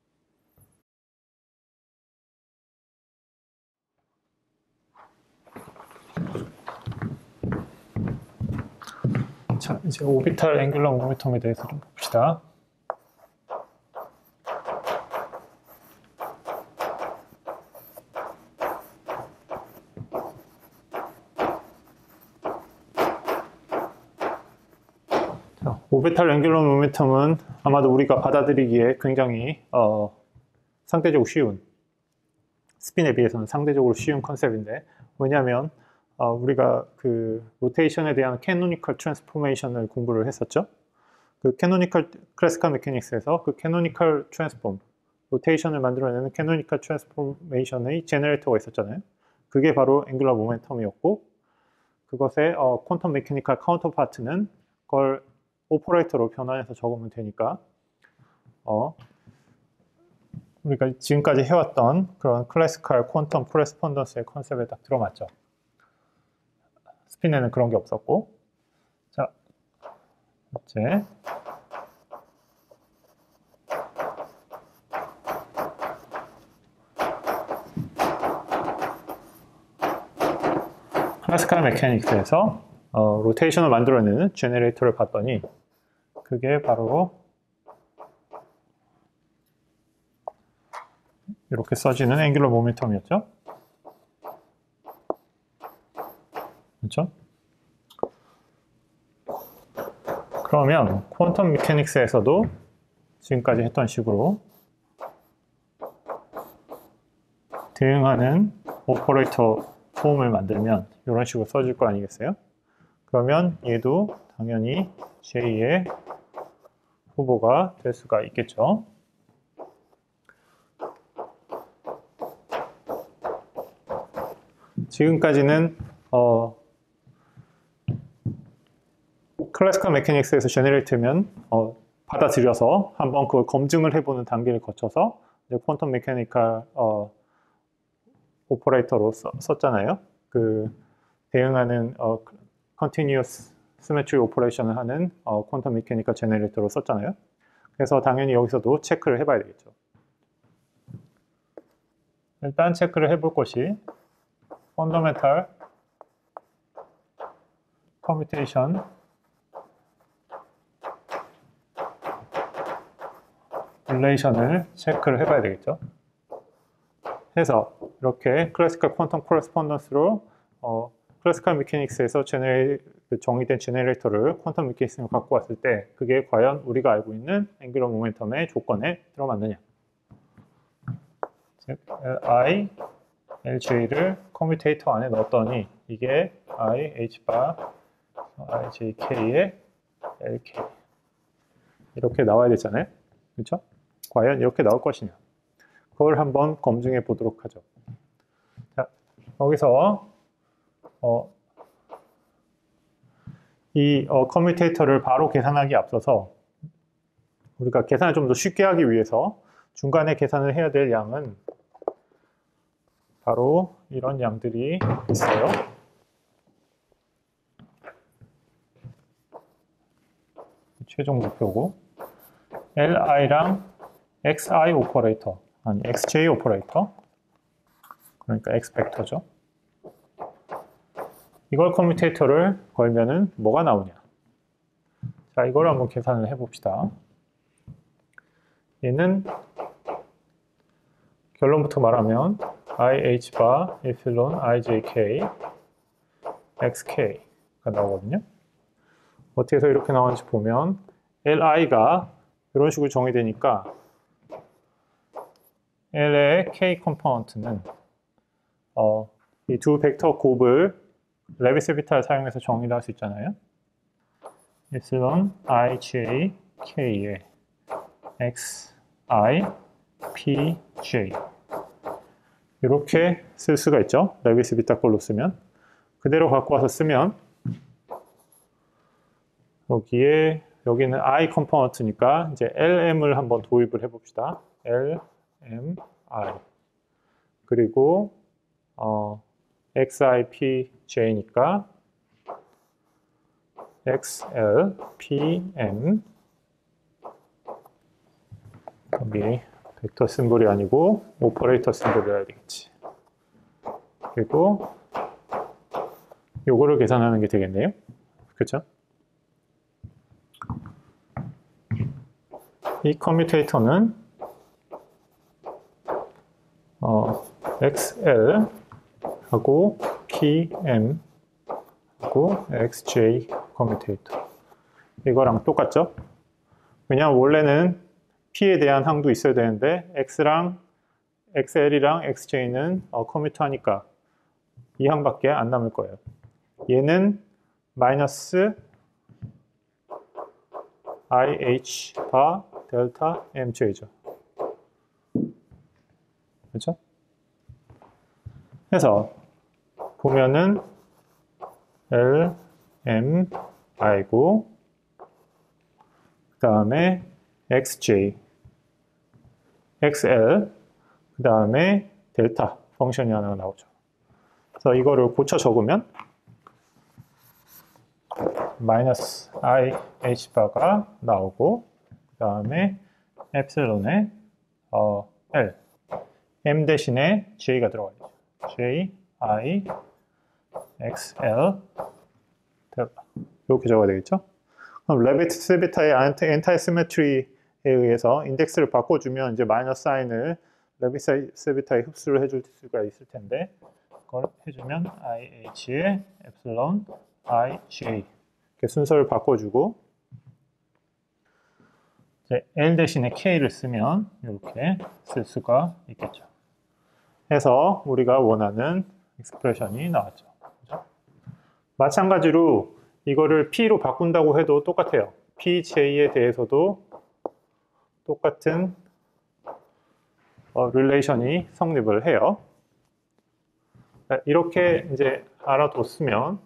자, 이제 오비탈 앵귤러 모멘텀에 대해서 좀 봅시다. 자, 오비탈 앵귤러 모멘텀은 아마도 우리가 받아들이기에 굉장히 어, 상대적으로 쉬운 스핀에 비해서는 상대적으로 쉬운 컨셉인데 왜냐하면 어, 우리가 그 로테이션에 대한 캐노니컬 트랜스포메이션을 공부를 했었죠. 그 캐노니컬 클래시컬 메케닉스에서 그 캐노니컬 트랜스폼 로테이션을 만들어내는 캐노니컬 트랜스포메이션의 제너레이터가 있었잖아요. 그게 바로 앵귤러 모멘텀이었고 그것의 어, 퀀텀 메케니컬 카운터 파트는 그걸 오퍼레이터로 변환해서 적으면 되니까 어, 우리가 지금까지 해왔던 그런 클래시컬 퀀텀 코레스폰던스의 컨셉에 딱 들어맞죠. 스핀에는 그런 게 없었고 자, 이제 클래시컬 메케닉스에서 어, 로테이션을 만들어내는 제너레이터를 봤더니 그게 바로 이렇게 써지는 앵귤러 모멘텀이었죠. 그렇죠? 그러면 퀀텀 메케닉스에서도 지금까지 했던 식으로 대응하는 오퍼레이터 폼을 만들면 이런 식으로 써질 거 아니겠어요? 그러면 얘도 당연히 제이의 후보가 될 수가 있겠죠. 지금까지는 어, 클래시컬 메케닉스에서 제너레이트면 어, 받아들여서 한번 그걸 검증을 해보는 단계를 거쳐서 이제 퀀텀 메케니컬 어, 오퍼레이터로 써, 썼잖아요. 그 대응하는 어, continuous symmetry operation을 하는 어, 퀀텀 메케니컬 제너레이터로 썼잖아요. 그래서 당연히 여기서도 체크를 해봐야 되겠죠. 일단 체크를 해볼 것이 fundamental commutation relation을 체크를 해봐야 되겠죠. 해서 이렇게 클래시컬 퀀텀 코레스폰던스로 어, 클래시컬 메케닉스에서 제너레, 그 정의된 제너레이터를 퀀텀 메케닉스로 갖고 왔을 때 그게 과연 우리가 알고 있는 앵귤러 모멘텀의 조건에 들어맞느냐. 즉 I, 엘제이를 커뮤테이터 안에 넣었더니 이게 I, H바, 아이제이케이의 엘케이 이렇게 나와야 되잖아요. 그렇죠? 과연 이렇게 나올 것이냐. 그걸 한번 검증해 보도록 하죠. 자, 여기서 어, 이 어, 커뮤테이터를 바로 계산하기 앞서서 우리가 계산을 좀 더 쉽게 하기 위해서 중간에 계산을 해야 될 양은 바로 이런 양들이 있어요. 최종 목표고 엘아이랑 엑스아이 오퍼레이터, 아니 엑스제이 오퍼레이터, 그러니까 X 벡터죠. 이걸 커뮤테이터를 걸면은 뭐가 나오냐. 자, 이걸 한번 계산을 해봅시다. 얘는 결론부터 말하면 아이에이치바 에필론 아이제이케이 엑스케이가 나오거든요. 어떻게 해서 이렇게 나오는지 보면 엘아이가 이런 식으로 정의되니까 L의 K 컴포넌트는 어, 이 두 벡터 곱을 레비스-비타를 사용해서 정의를 할 수 있잖아요. 에필론 아이제이 K의 엑스아이 피제이 이렇게 쓸 수가 있죠. 레비스-비타 걸로 쓰면 그대로 갖고 와서 쓰면 여기에 여기는 I 컴포넌트니까 이제 엘엠을 한번 도입을 해봅시다. 엘엠아이 그리고 어, 엑스아이피제이니까 엑스엘피엠 여기 벡터 심볼이 아니고 오퍼레이터 심볼이라 되겠지. 그리고 요거를 계산하는 게 되겠네요. 그렇죠? 이 커뮤테이터는 어, 엑스엘하고 피엠하고 엑스제이 커뮤테이터 이거랑 똑같죠? 왜냐하면 원래는 P에 대한 항도 있어야 되는데 X랑 엑스엘이랑 엑스제이는 어, 커뮤터하니까 이 항밖에 안 남을 거예요. 얘는 마이너스 아이에이치 바 델타 엠제이죠. 그렇죠? 그래서 보면은 L, M, I고 그 다음에 엑스제이, 엑스엘, 그 다음에 델타 펑션이 하나 나오죠. 그래서 이거를 고쳐 적으면 마이너스 아이에이치 바가 나오고 그 다음에 엡실론에 어, L, M 대신에 J가 들어가죠. J, I, 엑스엘, 델타 이렇게 적어야 되겠죠? 그럼 레비스-비타의 엔타이 시메트리에 의해서 인덱스를 바꿔주면 이제 마이너스 사인을 레비스-비타에 흡수를 해줄 수가 있을 텐데 그걸 해주면 아이에이치에 엡실론 아이제이 이렇게 순서를 바꿔주고 이제 L 대신에 K를 쓰면 이렇게 쓸 수가 있겠죠. 해서 우리가 원하는 익스프레션이 나왔죠. 그렇죠? 마찬가지로 이거를 P로 바꾼다고 해도 똑같아요. 피제이에 대해서도 똑같은 어, 릴레이션이 성립을 해요. 이렇게 이제 알아뒀으면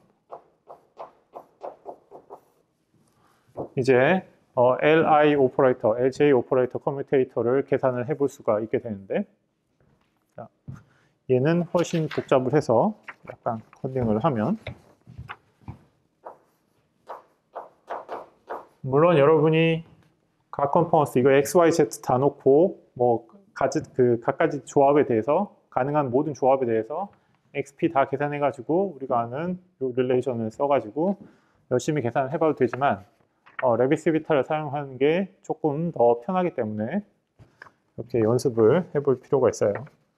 이제 어, 엘아이 오퍼레이터, 엘제이 오퍼레이터 커뮤테이터를 계산을 해볼 수가 있게 되는데 자, 얘는 훨씬 복잡을 해서 약간 코딩을 하면, 물론 여러분이 각 컴포넌스 이거 엑스, 와이, 제드 다 놓고 뭐 가지 그 각가지 조합에 대해서 가능한 모든 조합에 대해서 엑스피 다 계산해 가지고 우리가 아는 요 릴레이션을 써 가지고 열심히 계산을 해봐도 되지만 어, 레비스비타를 사용하는 게 조금 더 편하기 때문에 이렇게 연습을 해볼 필요가 있어요.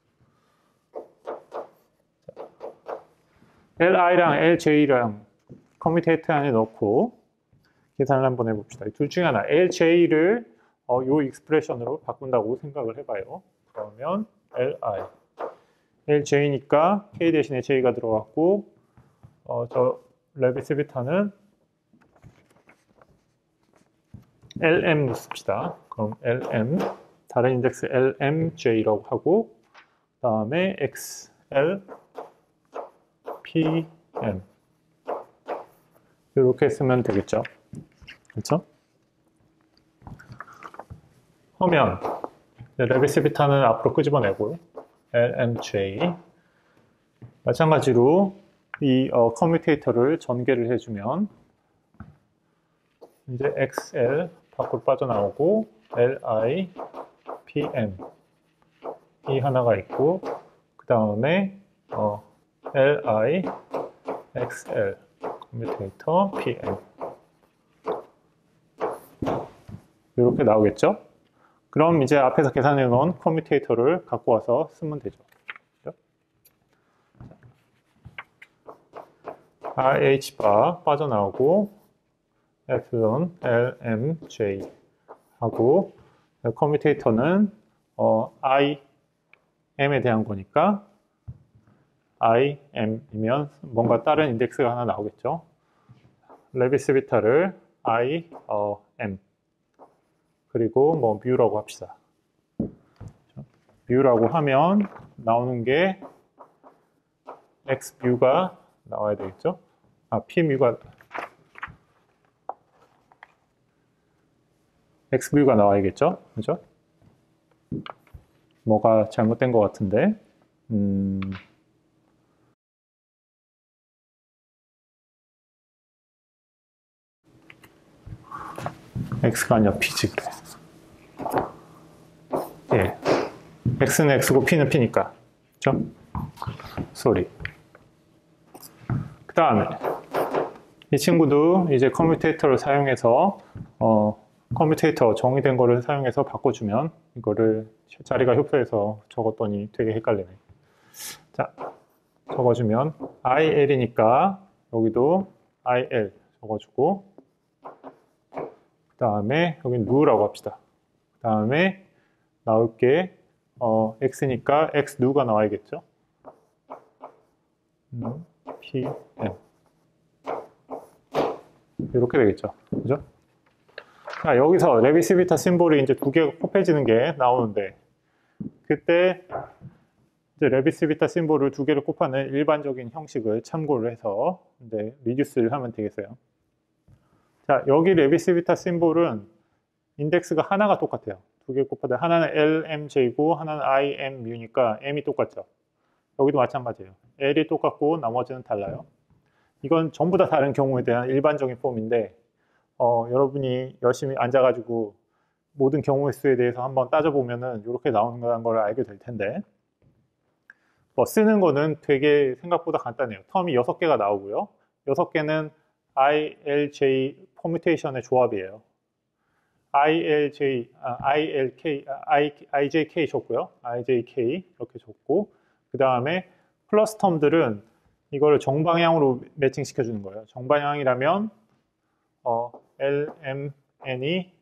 엘아이랑 엘제이랑 커뮤테이터 안에 넣고 계산을 한번 해봅시다. 둘 중에 하나, 엘제이를 어, 요 익스프레션으로 바꾼다고 생각을 해봐요. 그러면 li, 엘제이니까 k 대신에 j가 들어갔고 어, 저 레비스비타는 엘엠 씁시다. 그럼 엘엠, 다른 인덱스 엘엠제이라고 하고 그 다음에 엑스엘, 피엠 이렇게 쓰면 되겠죠. 그렇죠? 하면 레비스비타는 앞으로 끄집어내고 엘엠제이 마찬가지로 이 어, 커뮤테이터를 전개를 해주면 이제 엑스엘 밖으로 빠져나오고 li, pm 이 하나가 있고 그 다음에 어, li, xl 커뮤테이터 pm 이렇게 나오겠죠? 그럼 이제 앞에서 계산해 놓은 커뮤테이터를 갖고 와서 쓰면 되죠. rh바 빠져나오고 epsilon lmj 하고 커뮤테이터는 어, im에 대한 거니까 im이면 뭔가 다른 인덱스가 하나 나오겠죠. 레비스비타를 i, 어, m 그리고 뭐 뮤라고 합시다. 뮤라고 하면 나오는 게 x뮤가 나와야 되겠죠. 아, p뮤가 x뮤가 나와야겠죠. 그죠? 뭐가 잘못된 것 같은데. 음... x가 아니라 p지 그래. 예. x는 x고 p는 p니까. 그죠? 쏘리. 그 다음에 이 친구도 이제 커뮤테이터를 사용해서 어, 커뮤테이터 정의된 거를 사용해서 바꿔주면 이거를 자리가 흡수해서 적었더니 되게 헷갈리네. 자, 적어주면 일이니까 여기도 일 적어주고 그 다음에 여기 누라고 합시다. 그 다음에 나올 게 어, x니까 x누가 나와야겠죠. 음, pm 이렇게 되겠죠. 그죠? 자, 여기서 레비스비타 심볼이 이제 두 개가 곱해지는 게 나오는데 그때 이제 레비스비타 심볼을 두 개를 곱하는 일반적인 형식을 참고를 해서 이제 리듀스를 하면 되겠어요. 자, 여기 레비스비타 심볼은 인덱스가 하나가 똑같아요. 두 개 곱하다 하나는 엘엠제이고 하나는 아이엠뮤니까 m이 똑같죠. 여기도 마찬가지예요. L이 똑같고 나머지는 달라요. 이건 전부 다 다른 경우에 대한 일반적인 폼인데 어, 여러분이 열심히 앉아가지고 모든 경우의 수에 대해서 한번 따져보면은 이렇게 나오는 걸 알게 될 텐데 뭐 쓰는 거는 되게 생각보다 간단해요. 텀이 여섯 개가 나오고요. 여섯 개는 아이엘제이 퍼뮤테이션의 조합이에요. 아이엘제이, 아, 아이엘케이, 아, 아이제이케이 줬고요. 아이제이케이 이렇게 줬고 그 다음에 플러스 텀들은 이거를 정방향으로 매칭 시켜주는 거예요. 정방향이라면 어, 엘엠엔이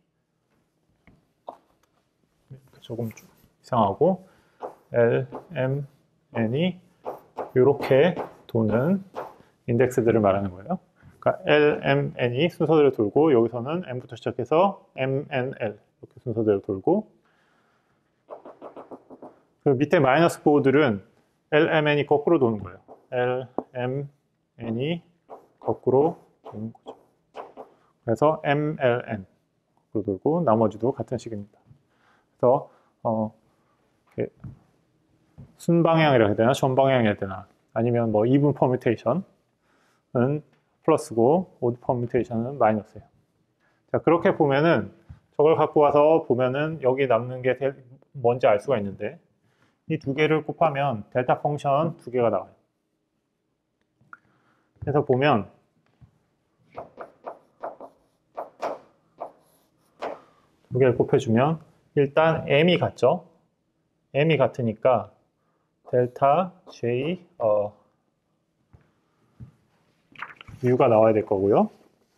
조금 이상하고 엘엠엔이 이렇게 도는 인덱스들을 말하는 거예요. 그러니까 엘엠엔이 순서대로 돌고 여기서는 m부터 시작해서 엠엔엘 이렇게 순서대로 돌고 그 밑에 마이너스 보드들은 엘엠엔이 거꾸로 도는 거예요. 엘엠엔이 거꾸로 도는 거죠. 그래서 엠엘엔 거꾸로 돌고 나머지도 같은 식입니다. 그래서 어, 이렇게 순방향이라 해야 되나 전방향이라 해야 되나 아니면 뭐 이분 퍼뮤테이션은 플러스고 오드 퍼뮤테이션은 마이너스예요. 자, 그렇게 보면은 저걸 갖고 와서 보면은 여기 남는 게 뭔지 알 수가 있는데 이 두 개를 곱하면 델타 펑션 두 개가 나와요. 그래서 보면 두 개를 곱해주면 일단 m이 같죠? m이 같으니까 델타 j 어, u가 나와야 될 거고요.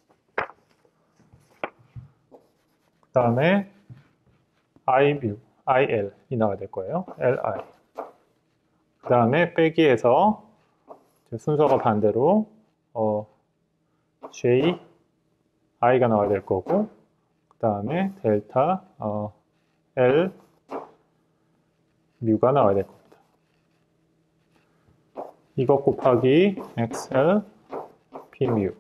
그 다음에 I 뮤, 아이엘이 나와야 될 거예요. 엘 아이. 그 다음에 빼기에서 순서가 반대로 어, J, I가 나와야 될 거고 그 다음에 델타 어, L, 뮤가 나와야 될 겁니다. 이것 곱하기 엑스엘, P뮤.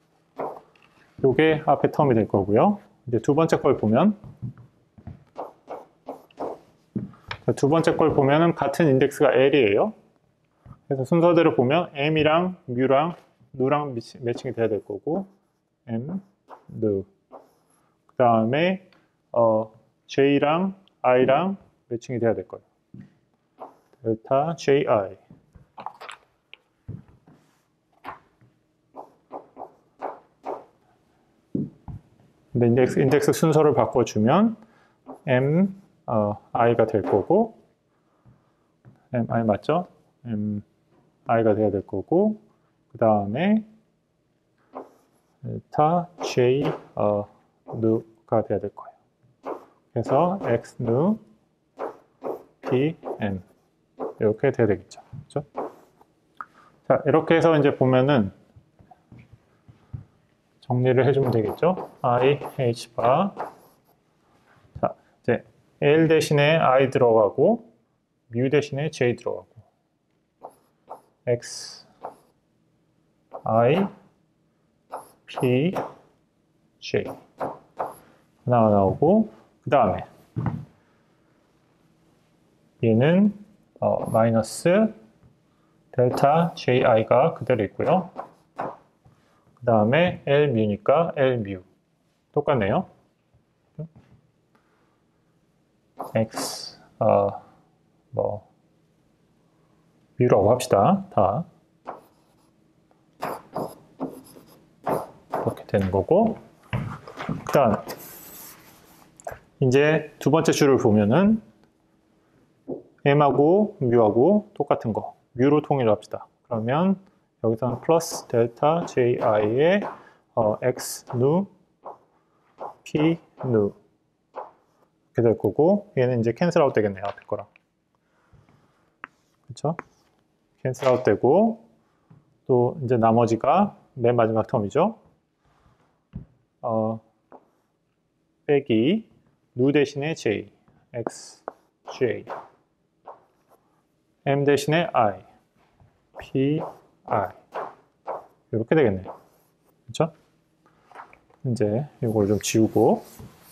요게 앞에 텀이 될 거고요. 이제 두 번째 걸 보면 두 번째 걸 보면은 같은 인덱스가 L이에요. 그래서 순서대로 보면 M이랑 뮤랑 누랑 매칭이 돼야 될 거고 M, 누. 그 다음에 어, J랑 I랑 매칭이 돼야 될 거예요. 델타 제이 아이. 근데 인덱스, 인덱스 순서를 바꿔주면 M, 어, I가 될 거고 M, I 맞죠? M, I가 돼야 될 거고 그 다음에 델타 J, 어, 누가 돼야 될 거예요. 그래서 X, 누, P, M 이렇게 돼야 되겠죠. 그렇죠? 자, 이렇게 해서 이제 보면은 정리를 해주면 되겠죠. I, H 바. 자, 이제 L 대신에 I 들어가고, 뮤 대신에 J 들어가고, X, I, P, J. 하나가 나오고, 그 다음에 얘는 어, 마이너스 델타 제이 아이가 그대로 있고요. 그 다음에 L 뮤니까 L 뮤 똑같네요. X 어, 뭐 뮤라고 합시다. 다 이렇게 되는 거고. 그 다음 이제 두 번째 줄을 보면은 M하고 뮤하고 똑같은 거 뮤로 통일을 합시다. 그러면 여기서는 플러스 델타 제이 아이의 어, X 누 P 누 이렇게 될 거고 얘는 이제 캔슬 아웃 되겠네요. 앞에 거랑 그렇죠? 캔슬 아웃 되고 또 이제 나머지가 맨 마지막 텀이죠. 어, 빼기 누 대신에 J X J M 대신에 I P I 이렇게 되겠네요. 그렇죠? 이제 이걸 좀 지우고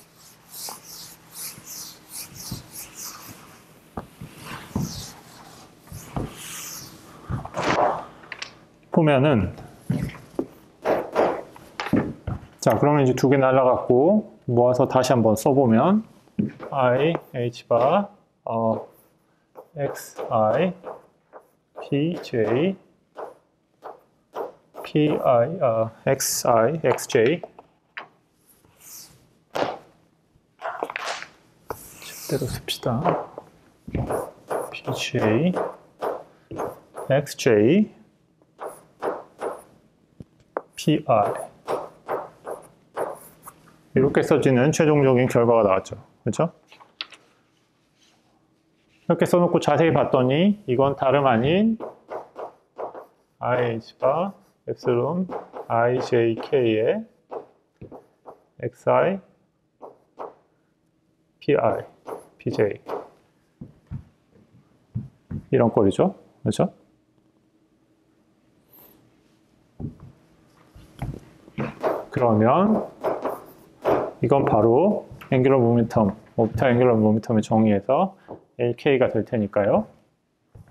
보면은 자 그러면 이제 두 개 날라갔고 모아서 다시 한번 써보면 I H 바 어, X I P J P I 어, X I X J 제대로 씁시다. P J X J P I 이렇게 써지는 최종적인 결과가 나왔죠. 그렇죠? 이렇게 써놓고 자세히 봤더니 이건 다름 아닌 아이 에이치 바 엡실론 아이 제이 케이의 엑스 아이 피 아이 피 제이 이런 꼴이죠. 그렇죠? 그러면 이건 바로 앵귤러 모멘텀, 오비탈 앵귤러 모멘텀을 정의해서 엘 케이가 될 테니까요.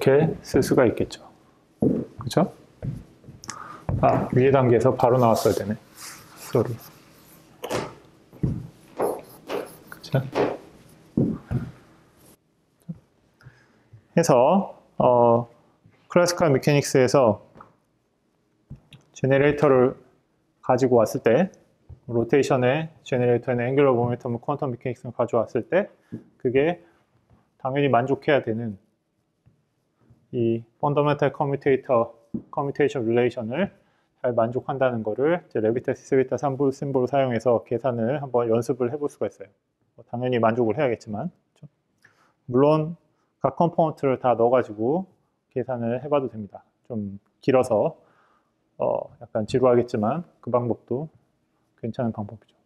이렇게 쓸 수가 있겠죠. 그죠? 아, 위에 단계에서 바로 나왔어야 되네. 쏘리. 그죠? 해서 어, 클래시컬 메케닉스에서 제네레이터를 가지고 왔을 때 로테이션의 제네레이터에는 앵귤러 모멘텀을 퀀텀 메케닉스를 가져왔을 때 그게 당연히 만족해야 되는 이 펀더멘탈 커뮤테이터 커뮤테이션 릴레이션을 잘 만족한다는 거를 이제 레비타 시스비타 삼부 심볼을 사용해서 계산을 한번 연습을 해볼 수가 있어요. 뭐 당연히 만족을 해야겠지만 그렇죠? 물론 각 컴포넌트를 다 넣어가지고 계산을 해봐도 됩니다. 좀 길어서 어 약간 지루하겠지만 그 방법도 괜찮은 방법이죠.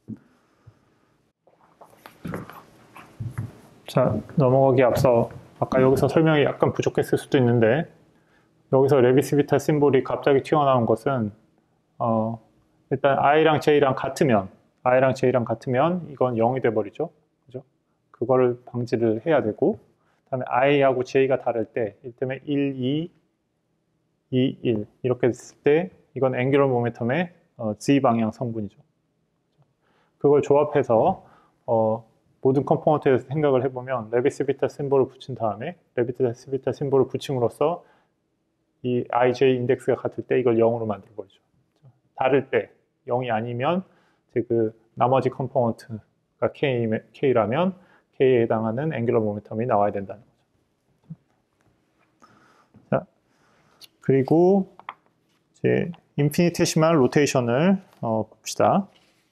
자, 넘어가기 앞서 아까 여기서 설명이 약간 부족했을 수도 있는데 여기서 레비스비타 심볼이 갑자기 튀어나온 것은 어, 일단 i랑 j랑 같으면 i랑 j랑 같으면 이건 영이 돼버리죠. 그죠? 그거를 방지를 해야 되고 그다음에 i하고 j가 다를 때 이때문에 일, 이, 이, 일 이렇게 됐을 때 이건 앵귤러 모멘텀의 어, z-방향 성분이죠. 그걸 조합해서 어, 모든 컴포넌트에서 생각을 해보면 레비스비타 심볼을 붙인 다음에 레비스비타 심볼을 붙임으로써 이 아이제이 인덱스가 같을 때 이걸 영으로 만들어버리죠. 다를 때 영이 아니면 이제 그 나머지 컴포넌트가 K, K라면 K에 해당하는 앵귤러 모멘텀이 나와야 된다는 거죠. 자, 그리고 이제 인피니테시말 로테이션을 어, 봅시다.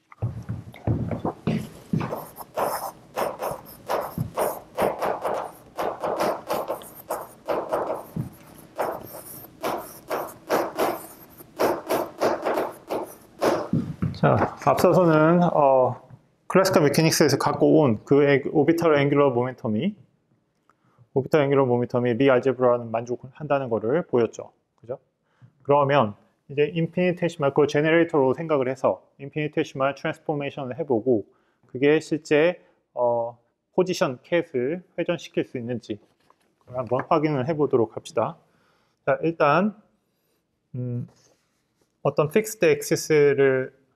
자, 앞서서는 어, 클래시컬 메케닉스에서 갖고 온 그 오비탈 앵귤러 모멘텀이 오비탈 앵귤러 모멘텀이 리 알제브라는 만족을 한다는 것을 보였죠. 그죠? 그러면 이제 인피니테시말 그걸 제네레이터로 생각을 해서 인피니테시말 트랜스포메이션을 해보고 그게 실제 어, 포지션 캣을 회전시킬 수 있는지 그걸 한번 확인을 해보도록 합시다. 자, 일단 음, 어떤 픽스드 엑시스를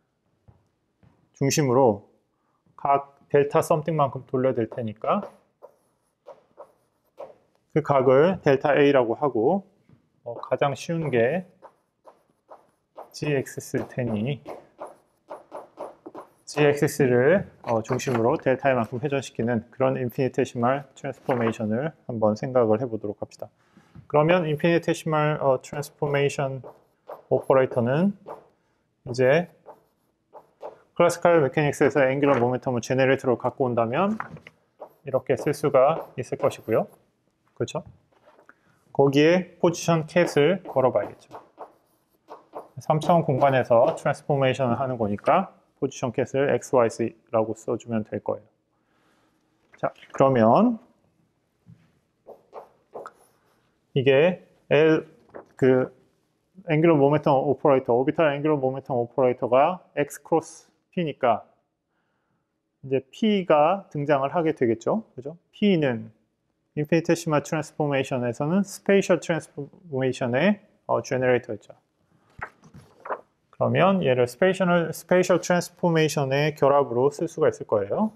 중심으로 각 델타 썸띵만큼 돌려야 될 테니까 그 각을 델타 A라고 하고 어, 가장 쉬운 게 G-액시스일 테니 G-액시스를 어, 중심으로 델타만큼 회전시키는 그런 인피니테시말 트랜스포메이션을 한번 생각을 해보도록 합시다. 그러면 인피니테시말 어, 트랜스포메이션 오퍼레이터는 이제 클래시컬 메케닉스에서 앵귤러 모멘텀을 제네레이터로 갖고 온다면 이렇게 쓸 수가 있을 것이고요. 그렇죠? 거기에 포지션 캣을 걸어봐야겠죠. 삼 차원 공간에서 트랜스포메이션을 하는 거니까 포지션 캣을 엑스 와이 씨라고 써주면 될 거예요. 자, 그러면 이게 L 그 앵귤러 모멘텀 오퍼레이터, 오비탈 앵귤러 모멘텀 오퍼레이터가 X 크로스 P니까 이제 P가 등장을 하게 되겠죠. 그죠? P는 인피니테시말 트랜스포메이션에서는 스페이셜 트랜스포메이션의 어, 제너레이터였죠. 그러면 얘를 스페이셜 스페이셜 트랜스포메이션의 결합으로 쓸 수가 있을 거예요.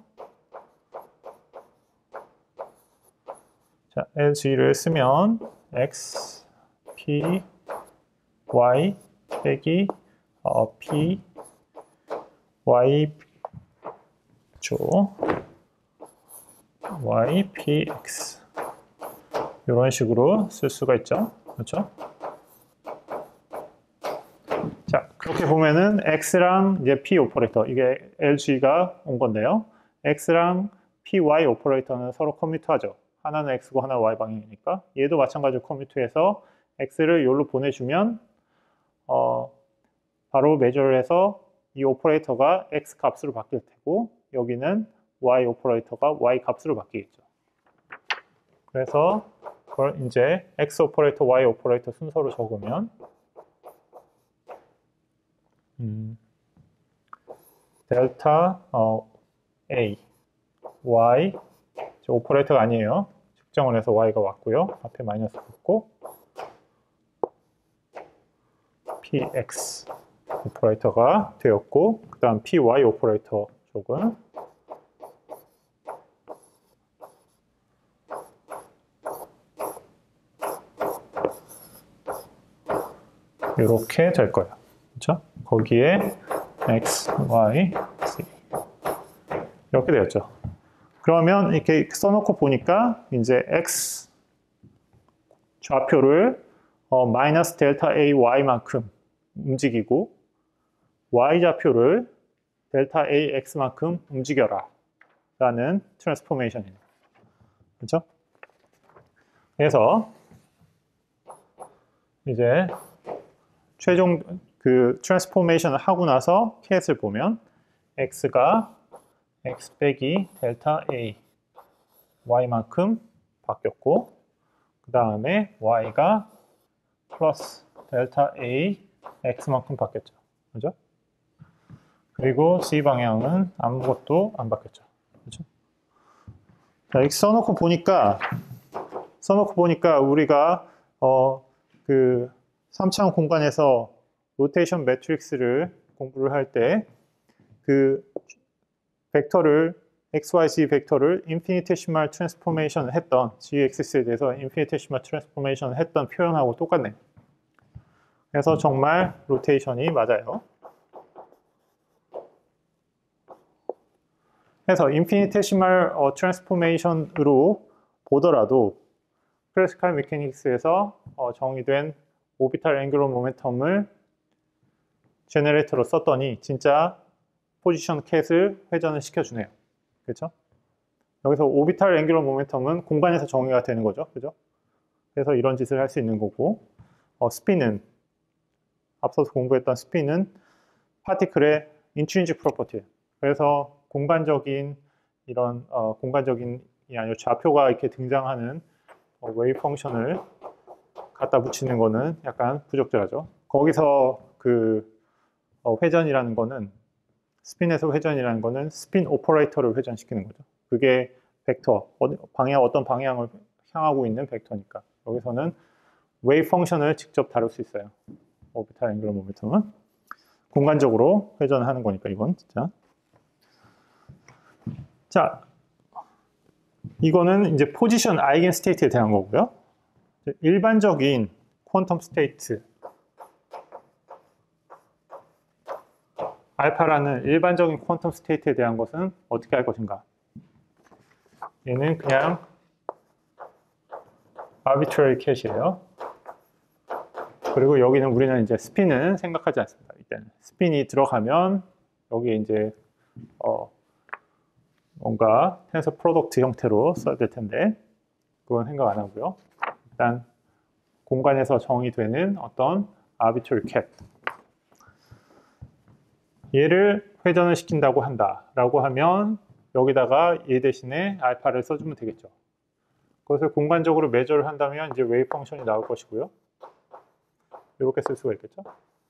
자, 엘지를 쓰면 X, P, Y 빼기 어, P, Y 조 Y, P, X 이런 식으로 쓸 수가 있죠. 그렇죠? 자, 그렇게 보면은 X랑 이제 P 오퍼레이터 이게 엘지가 온 건데요. X랑 P, Y 오퍼레이터는 서로 커뮤트하죠. 하나는 X고 하나는 Y 방향이니까 얘도 마찬가지로 커뮤트해서 X를 여기로 보내주면 어, 바로 매저를 해서 이 오퍼레이터가 X 값으로 바뀔 테고 여기는 Y 오퍼레이터가 Y 값으로 바뀌겠죠. 그래서 그걸 이제 X 오퍼레이터, Y 오퍼레이터 순서로 적으면 음, 델타 어, A, Y 오퍼레이터가 아니에요. 측정을 해서 y가 왔고요. 앞에 마이너스 붙고 px 오퍼레이터가 되었고, 그 다음 py 오퍼레이터 쪽은 이렇게 될 거예요. 그렇죠? 거기에 x, y, z 이렇게 되었죠. 그러면 이렇게 써놓고 보니까 이제 x 좌표를 어, 마이너스 델타 a y만큼 움직이고 y 좌표를 델타 a x만큼 움직여라 라는 트랜스포메이션이에요. 그렇죠? 그래서 이제 최종 그 트랜스포메이션을 하고 나서 캣을 보면 x가 x 빼기 델타 a y만큼 바뀌었고, 그 다음에 y가 플러스 델타 a x만큼 바뀌었죠. 그죠? 그리고 z 방향은 아무것도 안 바뀌었죠. 그죠? 자, 이렇게 써놓고 보니까 써놓고 보니까 우리가 어, 그 삼 차원 공간에서 로테이션 매트릭스를 공부를 할 때 그 벡터를 엑스 와이 지 벡터를 인피니테시멀 트랜스포메이션을 했던 g 액시스에 대해서 인피니테시멀 트랜스포메이션을 했던 표현하고 똑같네요. 그래서 정말 로테이션이 맞아요. 그래서 인피니테시멀 어, 트랜스포메이션으로 보더라도 클래시컬 메카닉스에서 어, 정의된 오비탈 앵귤러 모멘텀을 제너레이터로 썼더니 진짜 포지션 캣을 회전을 시켜주네요. 그렇죠? 여기서 오비탈 앵귤러 모멘텀은 공간에서 정의가 되는 거죠. 그죠? 그래서 이런 짓을 할 수 있는 거고, 어, 스핀은 앞서서 공부했던 스핀은 파티클의 인트린직 프로퍼티예요. 그래서 공간적인 이런 어, 공간적인이 아니고 좌표가 이렇게 등장하는 어, 웨이브 펑션을 갖다 붙이는 거는 약간 부적절하죠. 거기서 그 어, 회전이라는 거는 스핀에서 회전이라는 거는 스핀 오퍼레이터를 회전시키는 거죠. 그게 벡터, 방향, 어떤 방향을 향하고 있는 벡터니까. 여기서는 웨이브 펑션을 직접 다룰 수 있어요. 오비탈 앵귤러 모멘텀은 공간적으로 회전하는 거니까 이건 진짜. 자, 이거는 이제 포지션 아이겐 스테이트에 대한 거고요. 일반적인 퀀텀 스테이트 알파라는 일반적인 퀀텀 스테이트에 대한 것은 어떻게 할 것인가? 얘는 그냥 arbitrary cat이에요. 그리고 여기는 우리는 이제 스핀은 생각하지 않습니다. 이때는 스핀이 들어가면 여기에 이제 어 뭔가 텐서 프로덕트 형태로 써야 될 텐데 그건 생각 안 하고요. 일단 공간에서 정의되는 어떤 arbitrary cat 얘를 회전을 시킨다고 한다라고 하면 여기다가 얘 대신에 알파를 써주면 되겠죠. 그것을 공간적으로 매저를 한다면 이제 웨이브 펑션이 나올 것이고요. 이렇게 쓸 수가 있겠죠.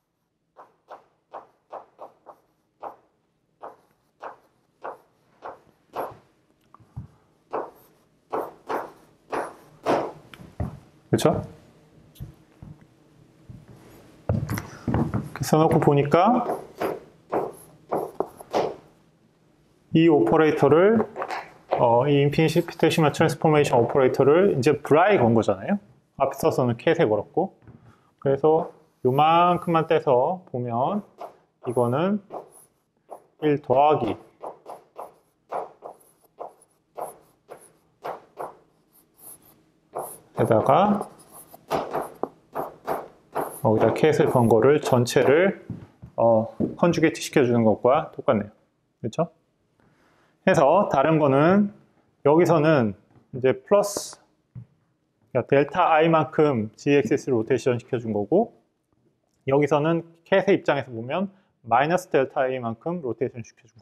그렇죠? 써놓고 보니까 이 오퍼레이터를 어, 이 인피니테시멀 트랜스포메이션 오퍼레이터를 이제 브라이 건 거잖아요. 앞서서는 캣에 걸었고, 그래서 요만큼만 떼서 보면 이거는 일 더하기 에다가 여기다 캣을 건 거를 전체를 어, 컨주게이트 시켜주는 것과 똑같네요. 그렇죠? 해서 다른 거는 여기서는 이제 플러스 그러니까 델타 i만큼 g 액시스 로테이션 시켜준 거고, 여기서는 캣의 입장에서 보면 마이너스 델타 a만큼 로테이션 시켜준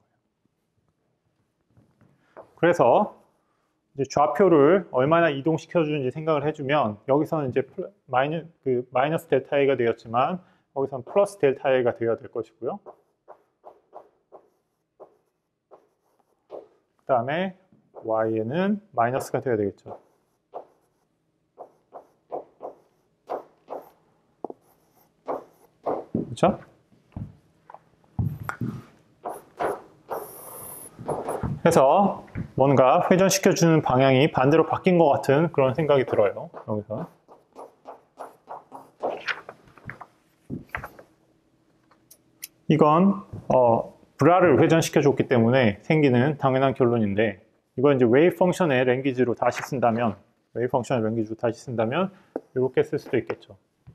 거예요. 그래서 이제 좌표를 얼마나 이동시켜주는지 생각을 해주면 여기서는 이제 마이너, 그 마이너스 델타 a가 되었지만 여기서는 플러스 델타 a가 되어야 될 것이고요. 그 다음에 y에는 마이너스가 되어야 되겠죠. 그렇죠? 그래서 뭔가 회전시켜주는 방향이 반대로 바뀐 것 같은 그런 생각이 들어요. 여기서. 이건 어, 브라를 회전시켜줬기 때문에 생기는 당연한 결론인데, 이건 이제 웨이브 펑션의 랭귀지로 다시 쓴다면, 웨이브 펑션의 랭귀지로 다시 쓴다면 이렇게 쓸 수도 있겠죠.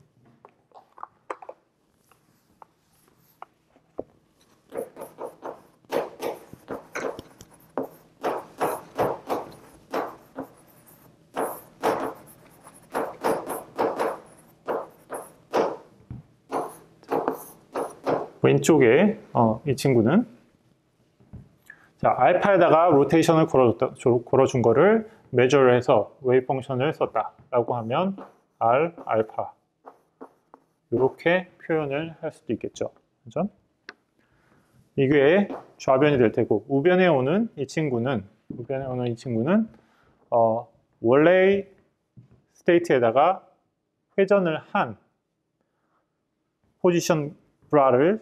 왼쪽에 어, 이 친구는 자, 알파에다가 로테이션을 걸어줬다, 걸어준 거를 메저를 해서 웨이브 펑션을 썼다 라고 하면 R, 알파 이렇게 표현을 할 수도 있겠죠. 그죠? 이게 좌변이 될 테고, 우변에 오는 이 친구는 우변에 오는 이 친구는 어, 원래의 스테이트에다가 회전을 한 포지션 브라를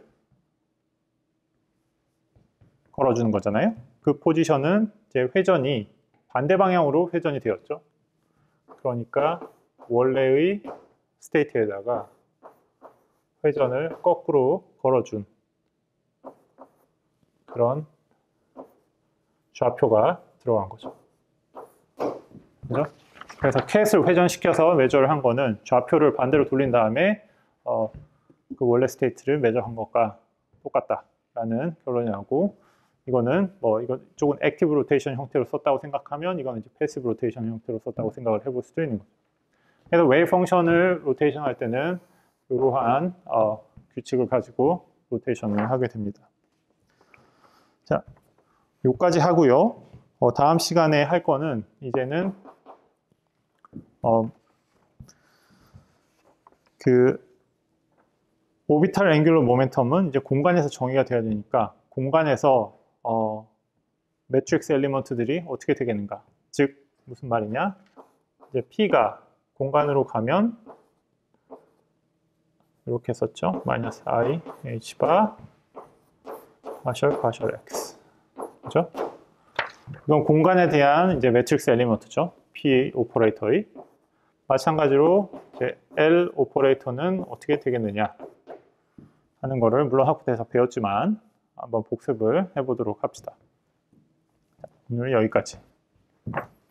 걸어주는 거잖아요. 그 포지션은 이제 회전이 반대 방향으로 회전이 되었죠. 그러니까 원래의 스테이트에다가 회전을 거꾸로 걸어준 그런 좌표가 들어간 거죠. 그죠? 그래서 캣을 회전시켜서 매저를 한 거는 좌표를 반대로 돌린 다음에 어, 그 원래 스테이트를 매저한 것과 똑같다라는 결론이 나오고, 이거는 뭐 이거 이쪽은 액티브 로테이션 형태로 썼다고 생각하면 이거는 이제 패시브 로테이션 형태로 썼다고 생각을 해볼 수도 있는 거죠. 그래서 웨이브 펑션을 로테이션 할 때는 이러한 어, 규칙을 가지고 로테이션을 하게 됩니다. 자, 요까지 하고요. 어, 다음 시간에 할 거는 이제는 어, 그 오비탈 앵귤러 모멘텀은 이제 공간에서 정의가 되어야 되니까 공간에서 어, 매트릭스 엘리먼트들이 어떻게 되겠는가? 즉 무슨 말이냐? 이제 P가 공간으로 가면 이렇게 썼죠. 마이너스 I H 바 파셜 파셜 X. 그죠? 이건 공간에 대한 이제 매트릭스 엘리먼트죠. P 오퍼레이터의. 마찬가지로 이제 L 오퍼레이터는 어떻게 되겠느냐 하는 거를 물론 학부에서 배웠지만 한번 복습을 해보도록 합시다. 오늘 여기까지.